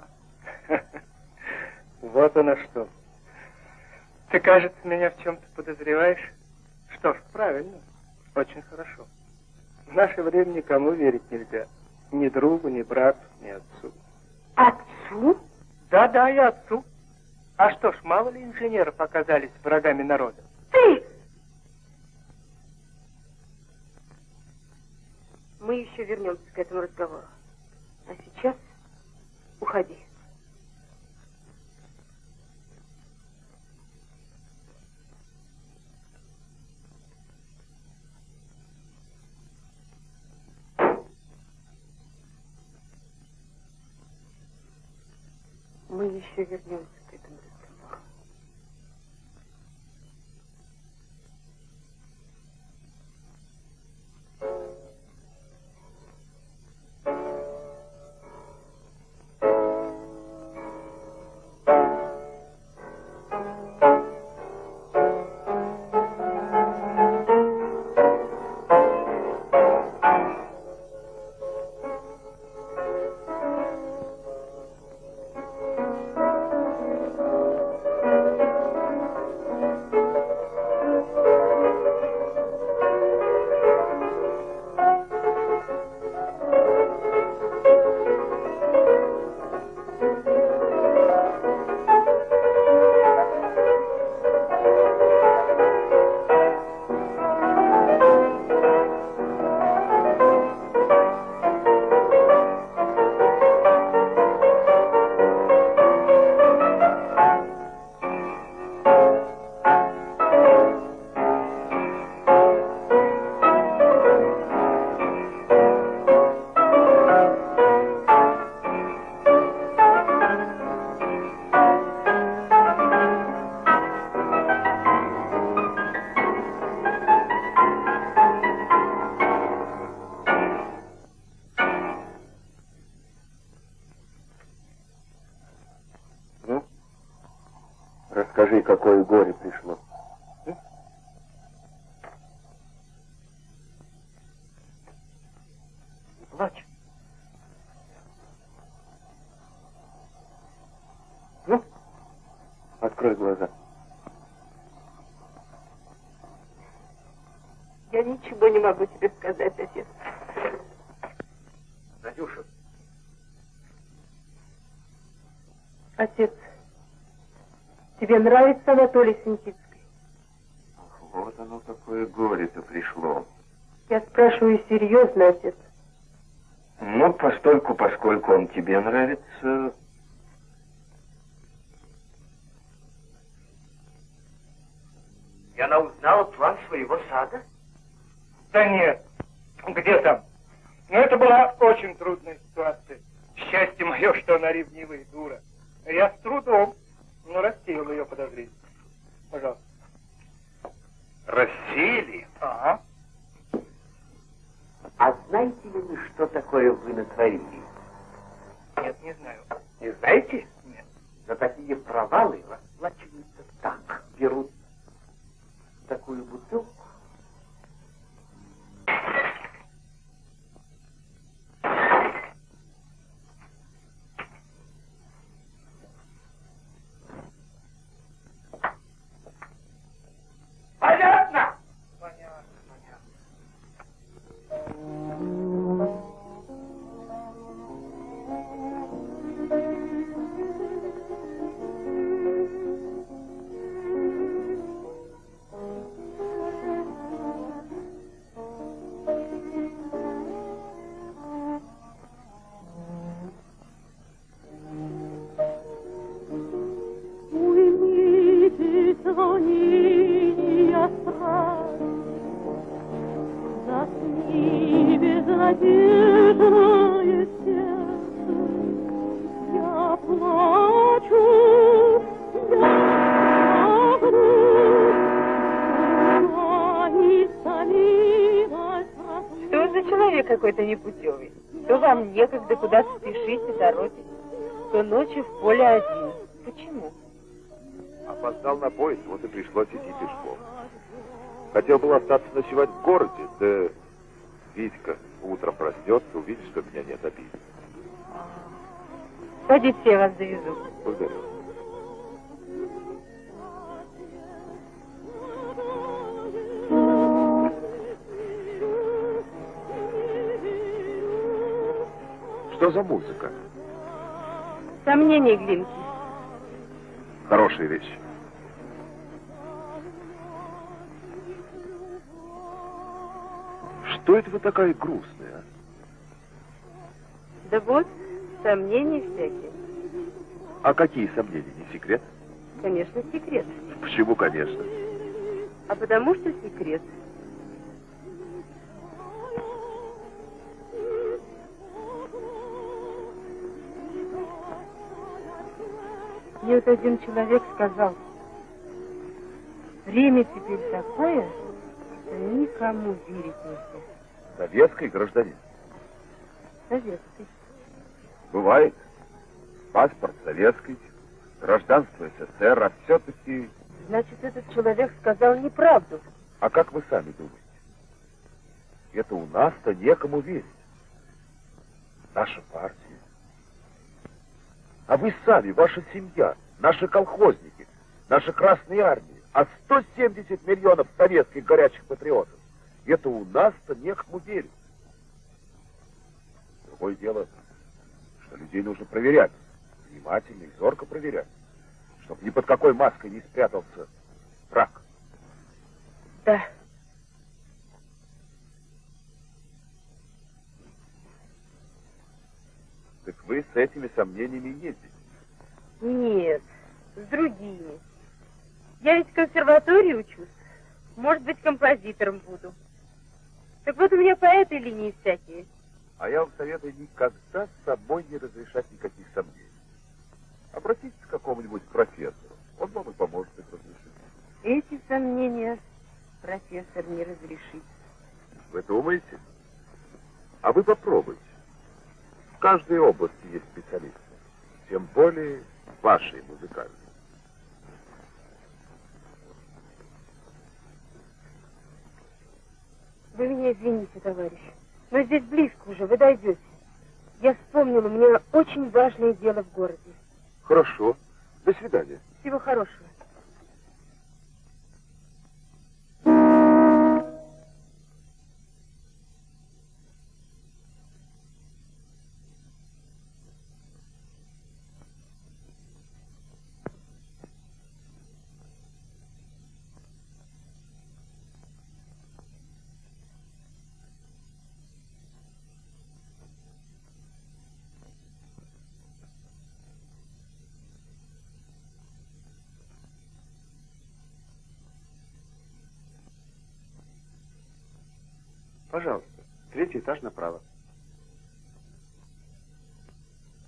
вот оно что. Ты, кажется, меня в чем-то подозреваешь? Что ж, правильно, очень хорошо. В наше время никому верить нельзя. Ни другу, ни брату, ни отцу. Отцу? Да-да, и отцу. А что ж, мало ли инженеров оказались врагами народа? Ты! Мы еще вернемся к этому разговору. А сейчас уходи. Мы еще вернемся к этому разговору. Расскажи, какое горе пришло. Не плачь. Ну, открой глаза. Я ничего не могу тебе сказать, отец. Надюша. Отец, тебе нравится Анатолий Синтицкий? Вот оно какое горе-то пришло. Я спрашиваю серьезно, отец. Ну, постольку, поскольку он тебе нравится... И она узнала план своего сада? Да нет, где там? Но это была очень трудная ситуация. Счастье мое, что она ревнивая дура. Я с трудом, но рассеял ее подозрение. Пожалуйста. Рассеяли? Ага. А знаете ли вы, что такое вы натворили? Нет, не знаю. Не знаете? Нет. За такие провалы расплачиваются так. Берут такую бутылку. Понятно? Понятно, понятно. Уймите сомнения страх, засни безнадежное сердце. Я плачу, я плачу, и солилась разлука. Что за человек какой-то непутевый? То вам некогда куда-то спешите, торопитесь, то ночью в поле один. Почему? Опоздал на поезд, вот и пришлось идти пешком. Хотел был остаться ночевать в городе, да Витька утром проснется, увидит, что меня нет, обидит. Садитесь, я вас завезу. Благодарю. Что за музыка? Сомнения, Глинки. Хорошая вещь. Что это вы такая грустная, а? Да вот, сомнения всякие. А какие сомнения, не секрет? Конечно, секрет. Почему, конечно? А потому что секрет. Мне вот один человек сказал, время теперь такое, что никому верить нельзя. Советский гражданин. Советский. Бывает. Паспорт советский, гражданство СССР, а все-таки... Значит, этот человек сказал неправду. А как вы сами думаете? Это у нас-то некому верить. Наша партия. А вы сами, ваша семья, наши колхозники, наши красные армии, а сто семьдесят миллионов советских горячих патриотов. Это у нас-то некому верить. Другое дело, что людей нужно проверять. Внимательно и зорко проверять. Чтобы ни под какой маской не спрятался враг. Да. Так вы с этими сомнениями ездите? Нет, с другими. Я ведь в консерватории учусь. Может быть, композитором буду. Так вот у меня по этой линии всякие. А я вам советую никогда с собой не разрешать никаких сомнений. Обратитесь к какому-нибудь профессору. Он вам и поможет их разрешить. Эти сомнения профессор не разрешит. Вы думаете? А вы попробуйте. В каждой области есть специалисты. Тем более в вашей музыкальной. Вы меня извините, товарищ, но здесь близко уже, вы дойдете. Я вспомнила, у меня очень важное дело в городе. Хорошо. До свидания. Всего хорошего. Пожалуйста, третий этаж направо.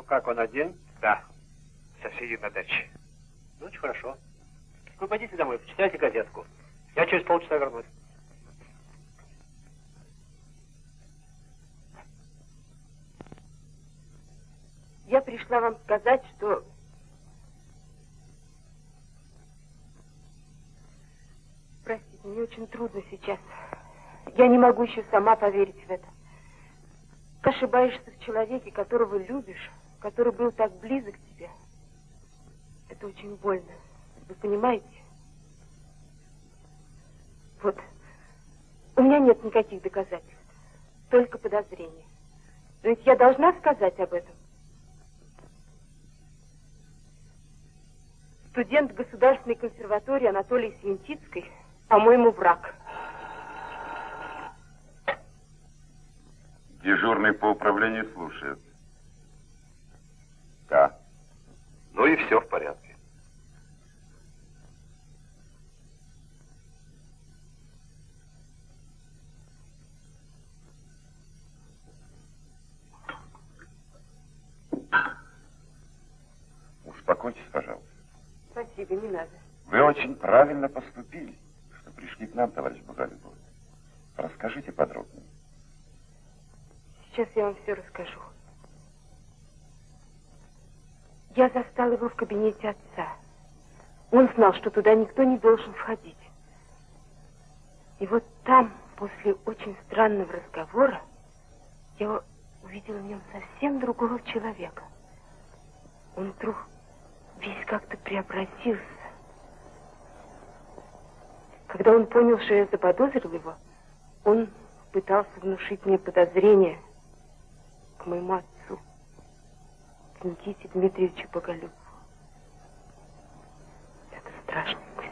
как, он один? Да, соседи на даче. Ну, очень хорошо. Вы пойдите домой, почитайте газетку. Я через полчаса вернусь. Я пришла вам сказать, что... Простите, мне очень трудно сейчас. Я не могу еще сама поверить в это. Ты ошибаешься в человеке, которого любишь, который был так близок к тебе. Это очень больно. Вы понимаете? Вот. У меня нет никаких доказательств. Только подозрения. Но ведь я должна сказать об этом. Студент Государственной консерватории Анатолий Свинтицкий, по-моему, враг. Дежурный по управлению слушает. Да. Ну и все в порядке. Успокойтесь, пожалуйста. Спасибо, не надо. Вы очень правильно поступили, что пришли к нам, товарищ Боголюбов. Расскажите подробнее. Сейчас я вам все расскажу. Я застала его в кабинете отца. Он знал, что туда никто не должен входить. И вот там, после очень странного разговора, я увидела в нем совсем другого человека. Он вдруг весь как-то преобразился. Когда он понял, что я заподозрил его, он пытался внушить мне подозрения к моему отцу, к Никите Дмитриевичу Боголюбову. Это страшная мысль.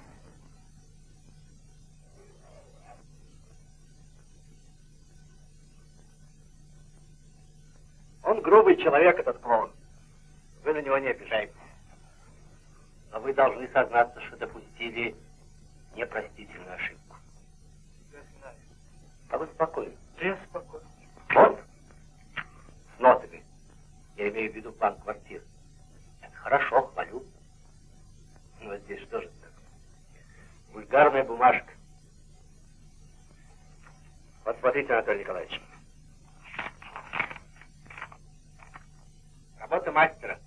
Он грубый человек, этот клоун. Вы на него не обижаетесь. Но вы должны сознаться, что допустили непростительную ошибку. Я знаю. А вы спокойны? Да я спокойно. Вот. С нотами. Я имею в виду план квартиры. Это хорошо, хвалю. Но здесь что же так? Вульгарная бумажка. Вот смотрите, Анатолий Николаевич. Работа мастера.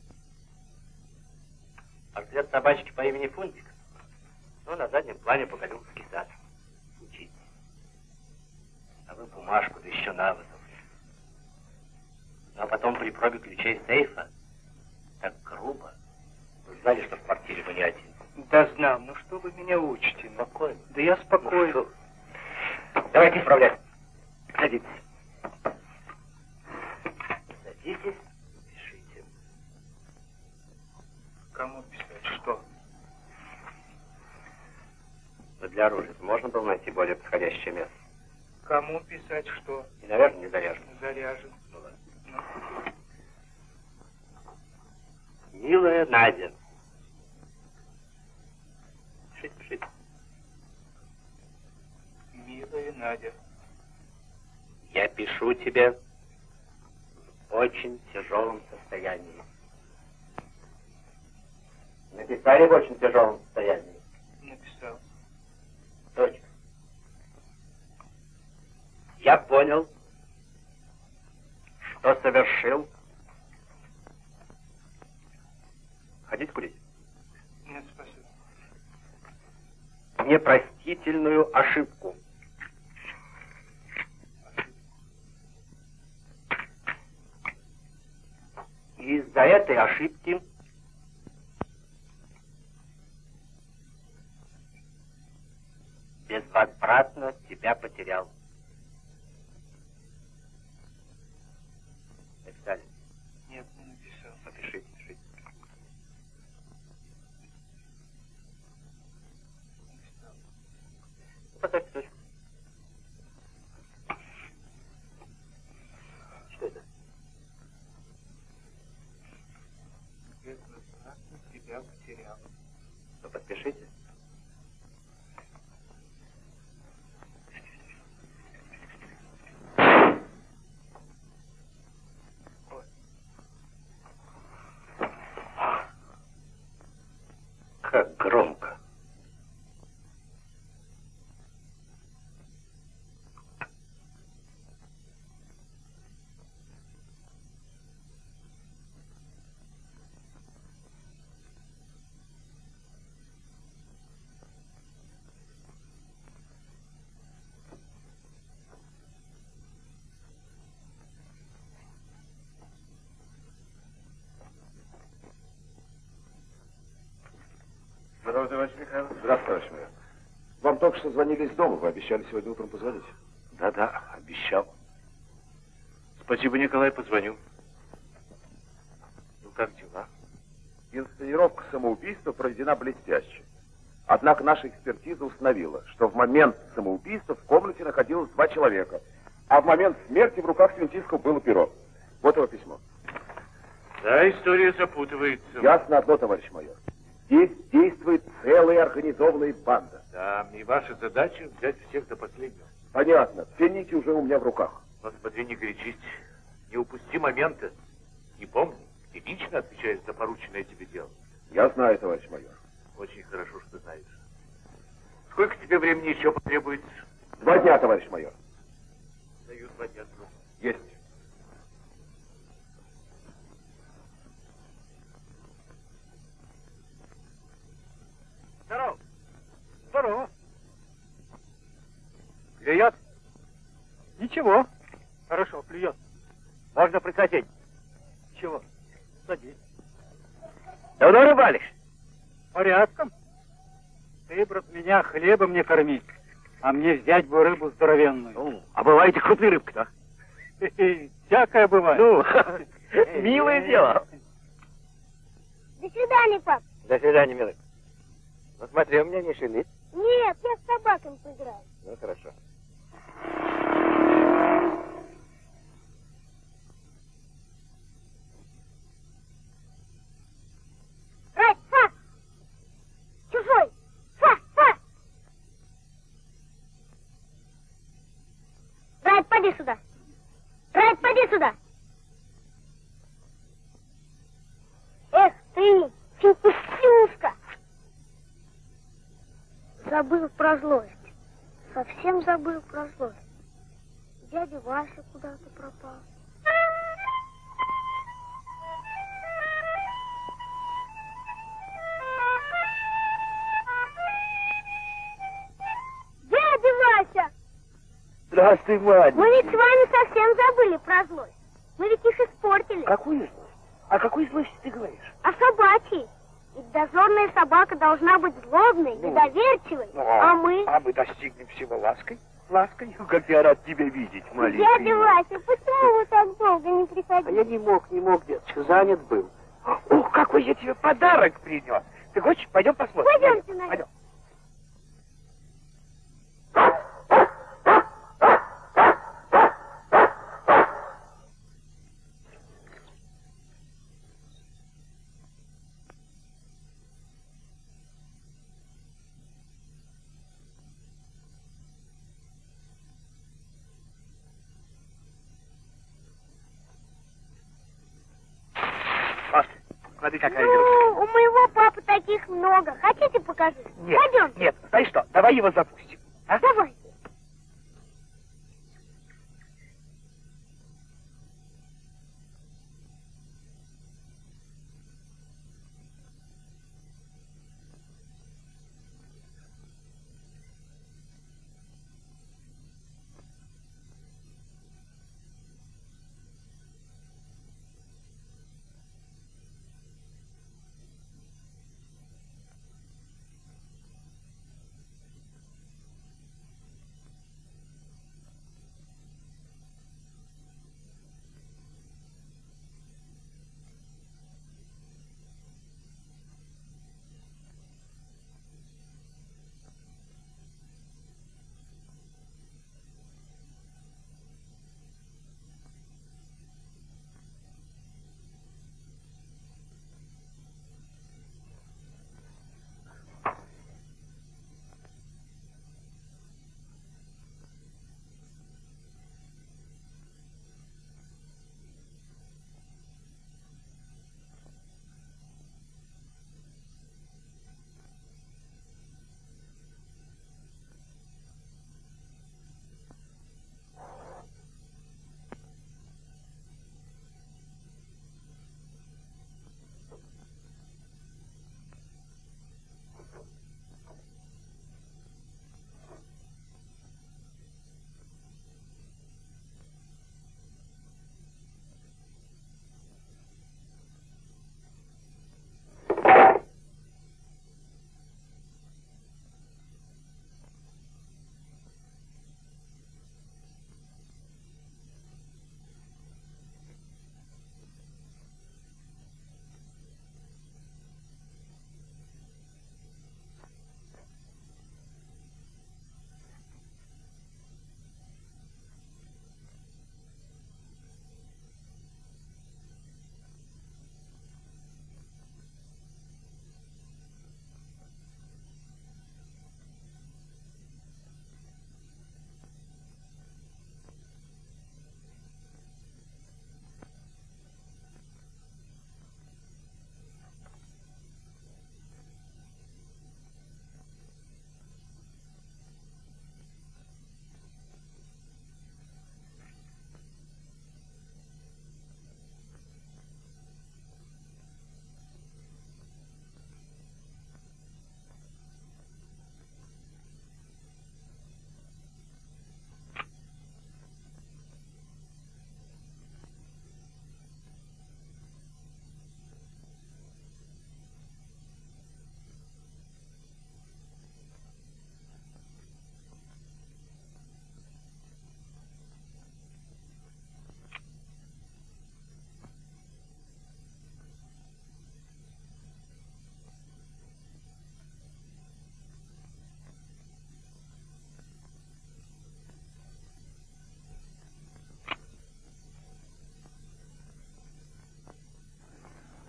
Портрет собачки по имени Фунтик. Ну, на заднем плане Боголюбовский сад. Учите. А вы бумажку, да еще на вызов. Ну, а потом при пробе ключей сейфа так грубо. Вы знали, что в квартире вы не один? Да знал. Ну что вы меня учите? Спокойно. Да я спокойно. Ну, давайте исправлять. Садитесь. Садитесь. Пишите. Кому писать? Что? Но для оружия можно было найти более подходящее место. Кому писать что? И, наверное, не заряжен. Заряжен. Ну, ладно. Ну. Милая Надя. Пишите, пишите. Милая Надя. Я пишу тебе в очень тяжелом состоянии. Написали в очень тяжелом состоянии? Написал. Точка. Я понял, что совершил. Хотите курить? Нет, спасибо. Непростительную ошибку. И из-за этой ошибки безвозвратно тебя потерял. Написали? Нет, не написал. Напишите, пишите. Написал. Поставьте точку. Что это? Безвозвратно тебя потерял. Ну, подпишите. громко. Здравствуйте, товарищ Михайлов. Здравствуйте, товарищ майор. Вам только что звонили из дома. Вы обещали сегодня утром позвонить. Да-да, обещал. Спасибо, Николай, позвоню. Ну, как дела? Инсценировка самоубийства проведена блестяще. Однако наша экспертиза установила, что в момент самоубийства в комнате находилось два человека, а в момент смерти в руках Свинтицкого было перо. Вот его письмо. Да, история запутывается. Ясно одно, товарищ майор. Здесь действует целая организованная банда. Да, и ваша задача взять всех до последнего. Понятно. Все нити уже у меня в руках. Но смотри, не кричись. Не упусти момента. Не помни, ты лично отвечаешь за порученное тебе дело. Я знаю, товарищ майор. Очень хорошо, что знаешь. Сколько тебе времени еще потребуется? Два дня, товарищ майор. Даю два дня. Есть. Здорово. Здорово. Клюет? Ничего. Хорошо, клюет. Можно прекратить. Чего? Садись. Давно рыбалишь? Порядком. Ты, брат, меня хлебом не корми, а мне взять бы рыбу здоровенную. Ну, а бывает и крупные рыбки-то? Всякое бывает. Ну, милое дело. До свидания, пап. До свидания, милый. Ну, смотри, у меня не шалит. Нет, я с собаками поиграю. Ну, хорошо. Райт, фа! Чужой! Фа, фа! Райт, поди сюда! Райт, поди сюда! Эх ты, Финтусюшка! Забыл про злость. Совсем забыл про злость. Дядя Вася куда-то пропал. Дядя Вася! Здравствуй, Ваня. Мы ведь с вами совсем забыли про злость. Мы ведь их испортили. Какую злость? О какой злости ты говоришь? А собачьей? Ведь дозорная собака должна быть злобной, Ну, недоверчивой. Ну, а мы... А мы достигнем всего лаской. Лаской. Как я рад тебя видеть, маленький. Дядя Вася, почему вы так долго не А приходили? я не мог, не мог, деточка, занят был. Ух, какой я тебе подарок принес. Ты хочешь, пойдем посмотрим? Пойдемте, наверное. Пойдем. Вот, смотри, какая игрушка. Ну, у моего папы таких много. Хотите, покажу? Нет, Пойдемте. нет, знаешь что, давай его запустим. А? Давайте.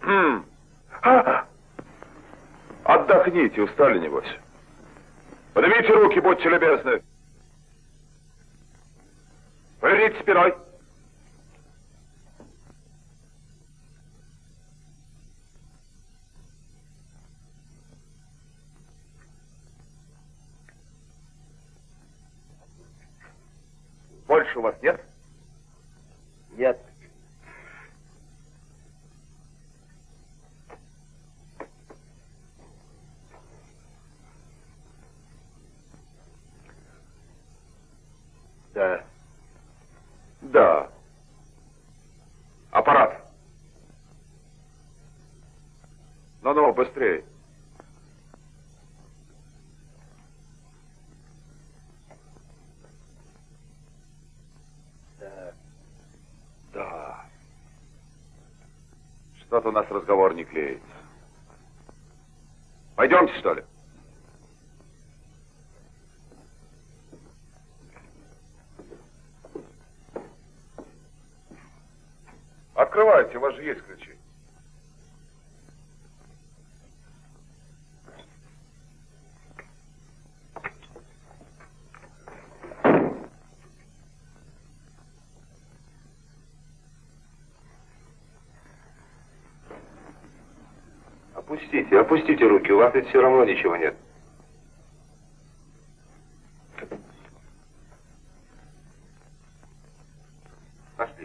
Хм. А! Отдохните, устали, небось. Поднимите руки, будьте любезны. Поверните спиной. Больше у вас нет? Нет. Да. Да. Аппарат. Ну-ну, быстрее. Да. Да. Что-то у нас разговор не клеится. Пойдемте, что ли? Открывайте, у вас же есть ключи. Опустите, опустите руки, у вас ведь все равно ничего нет. Пошли.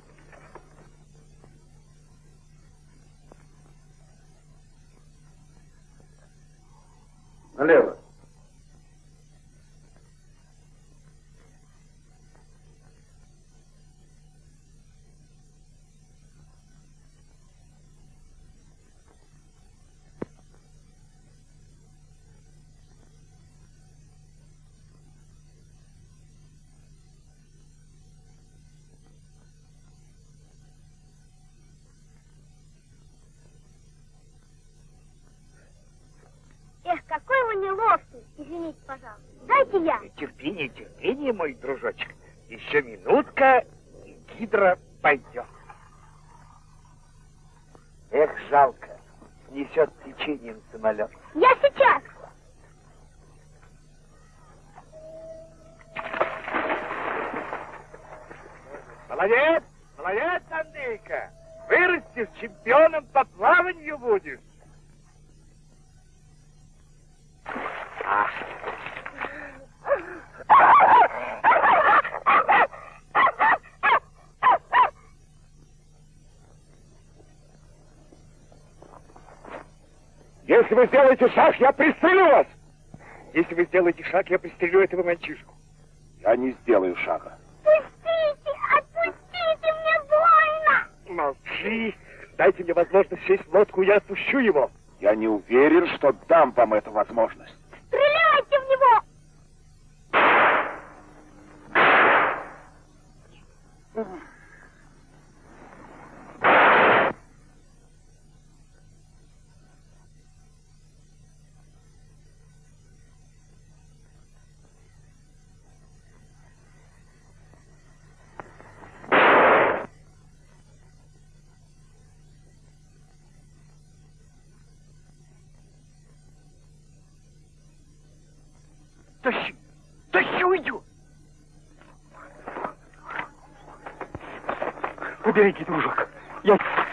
Налево. Эх, какой вы неловкий. Извините, пожалуйста. Дайте я. Терпение, терпение, мой дружочек. Еще минутка, и гидра пойдет. Эх, жалко. Несет течением самолет. Я сейчас. Молодец, молодец, Андрейка. Вырастешь, чемпионом по плаванию будешь. А. Если вы сделаете шаг, я пристрелю вас. Если вы сделаете шаг, я пристрелю этого мальчишку. Я не сделаю шага. Пустите, отпустите, мне больно. Молчи. Дайте мне возможность сесть в лодку, я отпущу его. Я не уверен, что дам вам эту возможность. Стреляйте в него. Тащи, тащи, уйдет. Уберите, дружок. Я...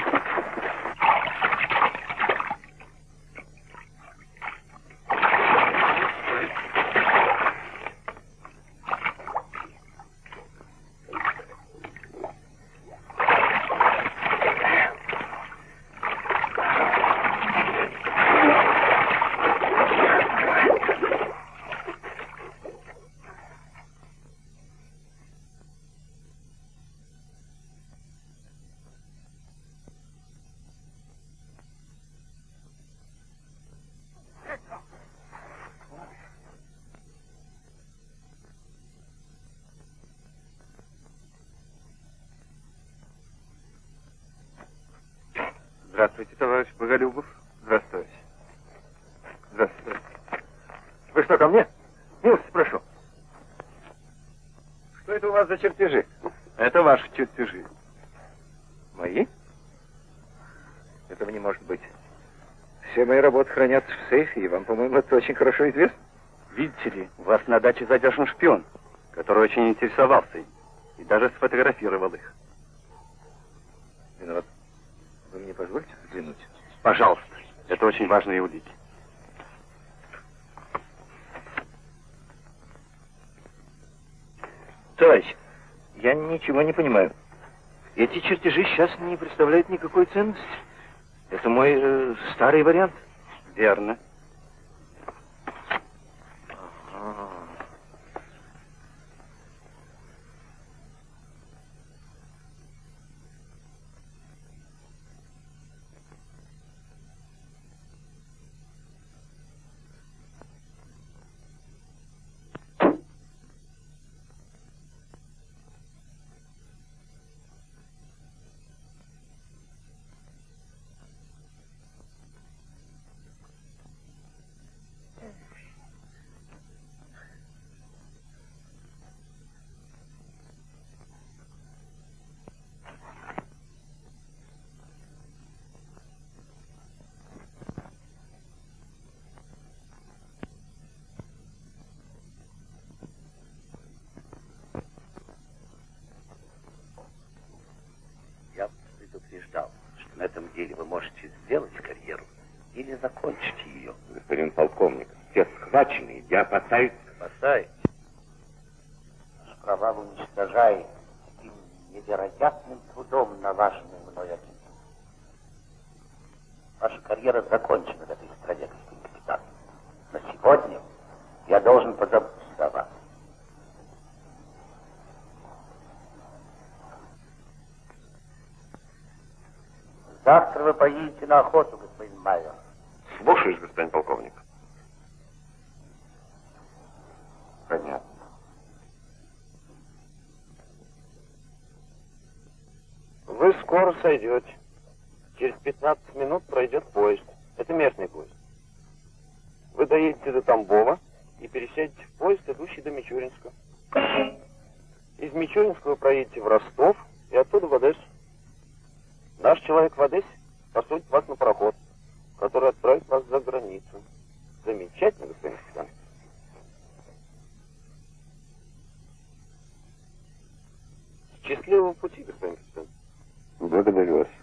Здравствуйте, товарищ Боголюбов. Здравствуйте. Здравствуйте. Вы что, ко мне? Милости прошу. Что это у вас за чертежи? Это ваши чертежи. Мои? Этого не может быть. Все мои работы хранятся в сейфе, и вам, по-моему, это очень хорошо известно. Видите ли, у вас на даче задержан шпион, который очень интересовался им и даже сфотографировал их. Виноват. Вы мне позволите взглянуть? Пожалуйста. Это очень важные улики. Товарищ, я ничего не понимаю. Эти чертежи сейчас не представляют никакой ценности. Это мой э, старый вариант. Верно. Ага. Я предупреждал, что на этом деле вы можете сделать карьеру или закончить ее. Господин полковник, все схвачены, я опасаюсь... Спасаете. Ваши права вы уничтожаете таким невероятным трудом на важную мной агентуру. Ваша карьера закончена в этой стране, господин капитан. Но сегодня я должен позаботиться о вас. Завтра вы поедете на охоту, господин майор. Слушаюсь, господин полковник. Понятно. Вы скоро сойдете. Через пятнадцать минут пройдет поезд. Это местный поезд. Вы доедете до Тамбова и пересядете в поезд, идущий до Мичуринска. Из Мичуринска вы проедете в Ростов и оттуда в Одессу. Наш человек в Одессе посадит вас на пароход, который отправит вас за границу. Замечательно, господин капитан. Счастливого пути, господин капитан. Благодарю вас.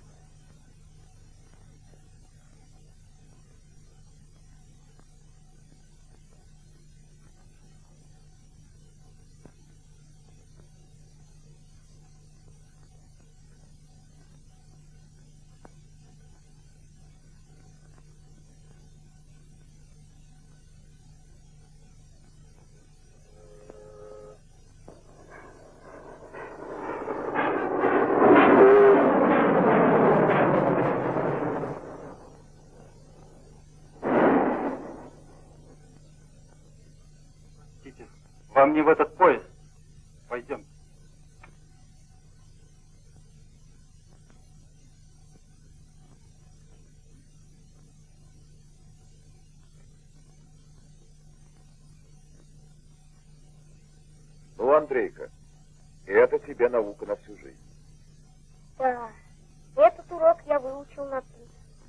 Вам не в этот поезд. Пойдем. Ну, Андрейка, это тебе наука на всю жизнь. Да, этот урок я выучил на три.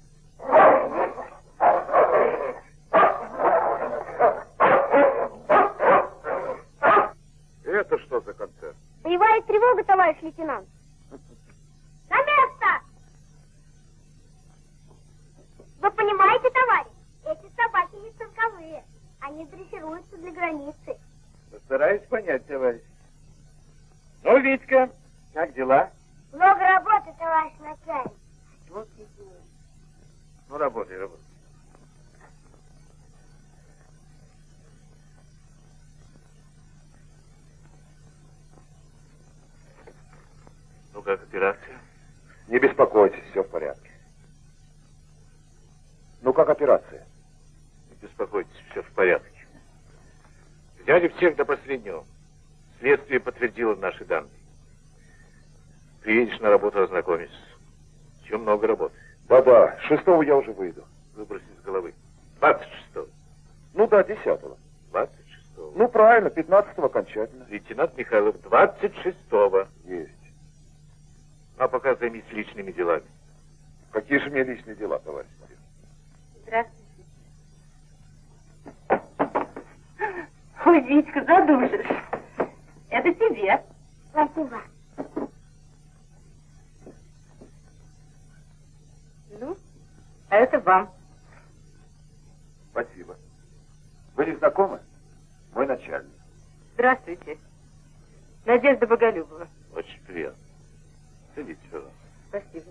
Это что за концерт? Боевая тревога, товарищ лейтенант. На место! Вы понимаете, товарищ, эти собаки не цирковые. Они дрессируются для границы. Постараюсь понять, товарищ. Ну, Витька, как дела? Много работы, товарищ начальник. Вот и дело. Ну, работай, работай. Ну, как операция? Не беспокойтесь, все в порядке. Ну, как операция? Не беспокойтесь, все в порядке. Взяли всех до последнего. Следствие подтвердило наши данные. Приедешь на работу, ознакомишься. Еще много работы. Да-да, шестого я уже выйду. Выбрось из головы. двадцать шестого. Ну да, десятого. двадцать шестого. Ну, правильно, пятнадцатого окончательно. Лейтенант Михайлов, двадцать шестого. Есть. А пока займись личными делами. Какие же мне личные дела, товарищ? Здравствуйте. Ой, Витька, задушишь. Это тебе. Спасибо. Ну, а это вам. Спасибо. Вы не знакомы? Мой начальник. Здравствуйте. Надежда Боголюбова. Очень приятно. Садитесь, пожалуйста. Спасибо.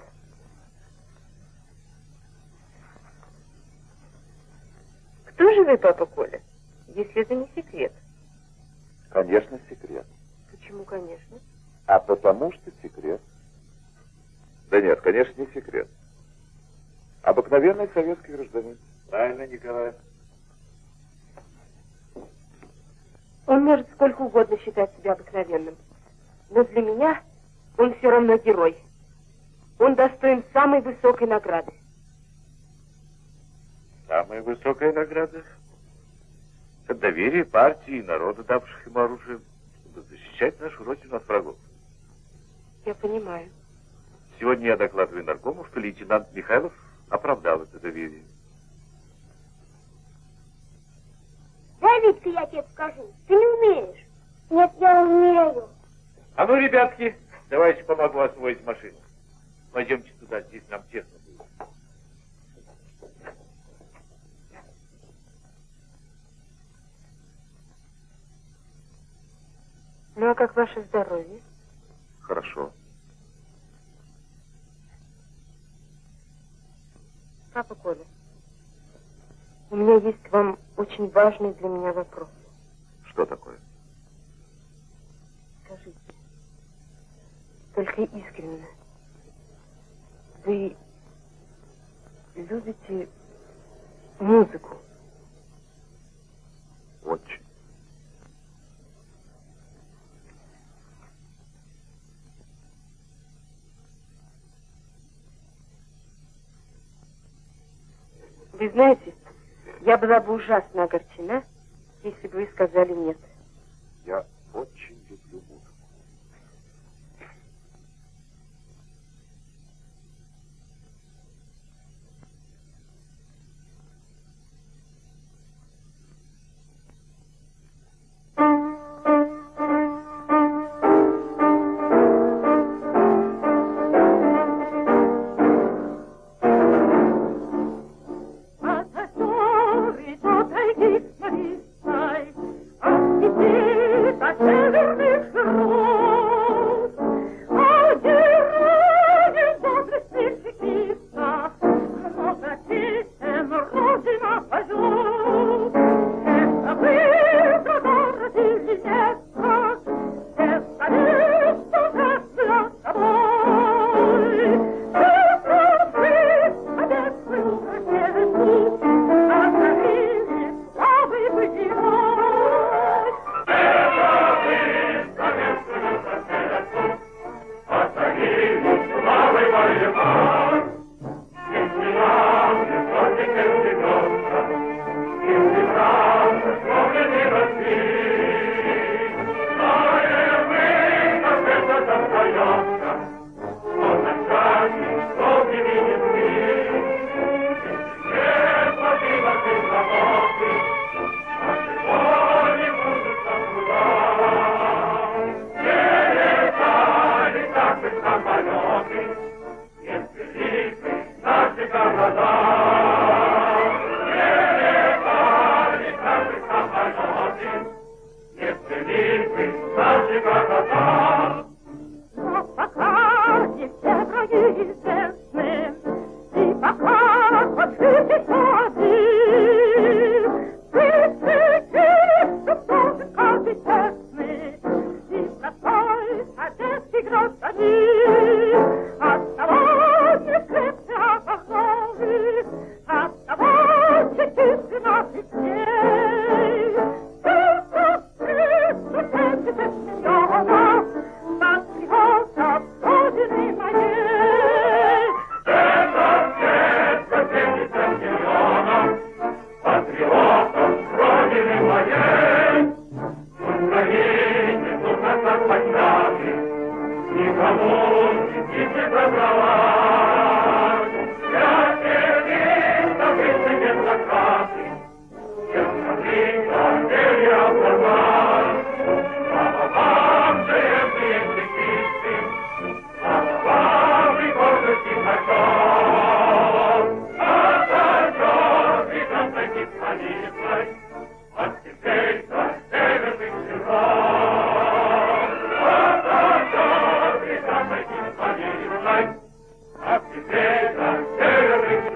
Кто же вы, папа Коля, если это не секрет? Конечно, секрет. Почему, конечно? А потому что секрет. Да нет, конечно, не секрет. Обыкновенный советский гражданин. Правильно, Николай? Он может сколько угодно считать себя обыкновенным. Но для меня он все равно герой. Он достоин самой высокой награды. Самая высокая награда — это доверие партии и народа, давших ему оружие, чтобы защищать нашу родину от врагов. Я понимаю. Сегодня я докладываю наркому, что лейтенант Михайлов оправдал это доверие. Дай, Витька, я тебе покажу. Ты не умеешь. Нет, я умею. А ну, ребятки, давайте помогу освоить машину. Пойдемте туда, здесь нам тесно будет. Ну, а как ваше здоровье? Хорошо. Папа Коля, у меня есть к вам очень важный для меня вопрос. Что такое? Скажите, только искренне, вы любите музыку? Очень. Вы знаете, я была бы ужасно огорчена, если бы вы сказали нет. Я очень люблю музыку. Родины моей. а птицей на северный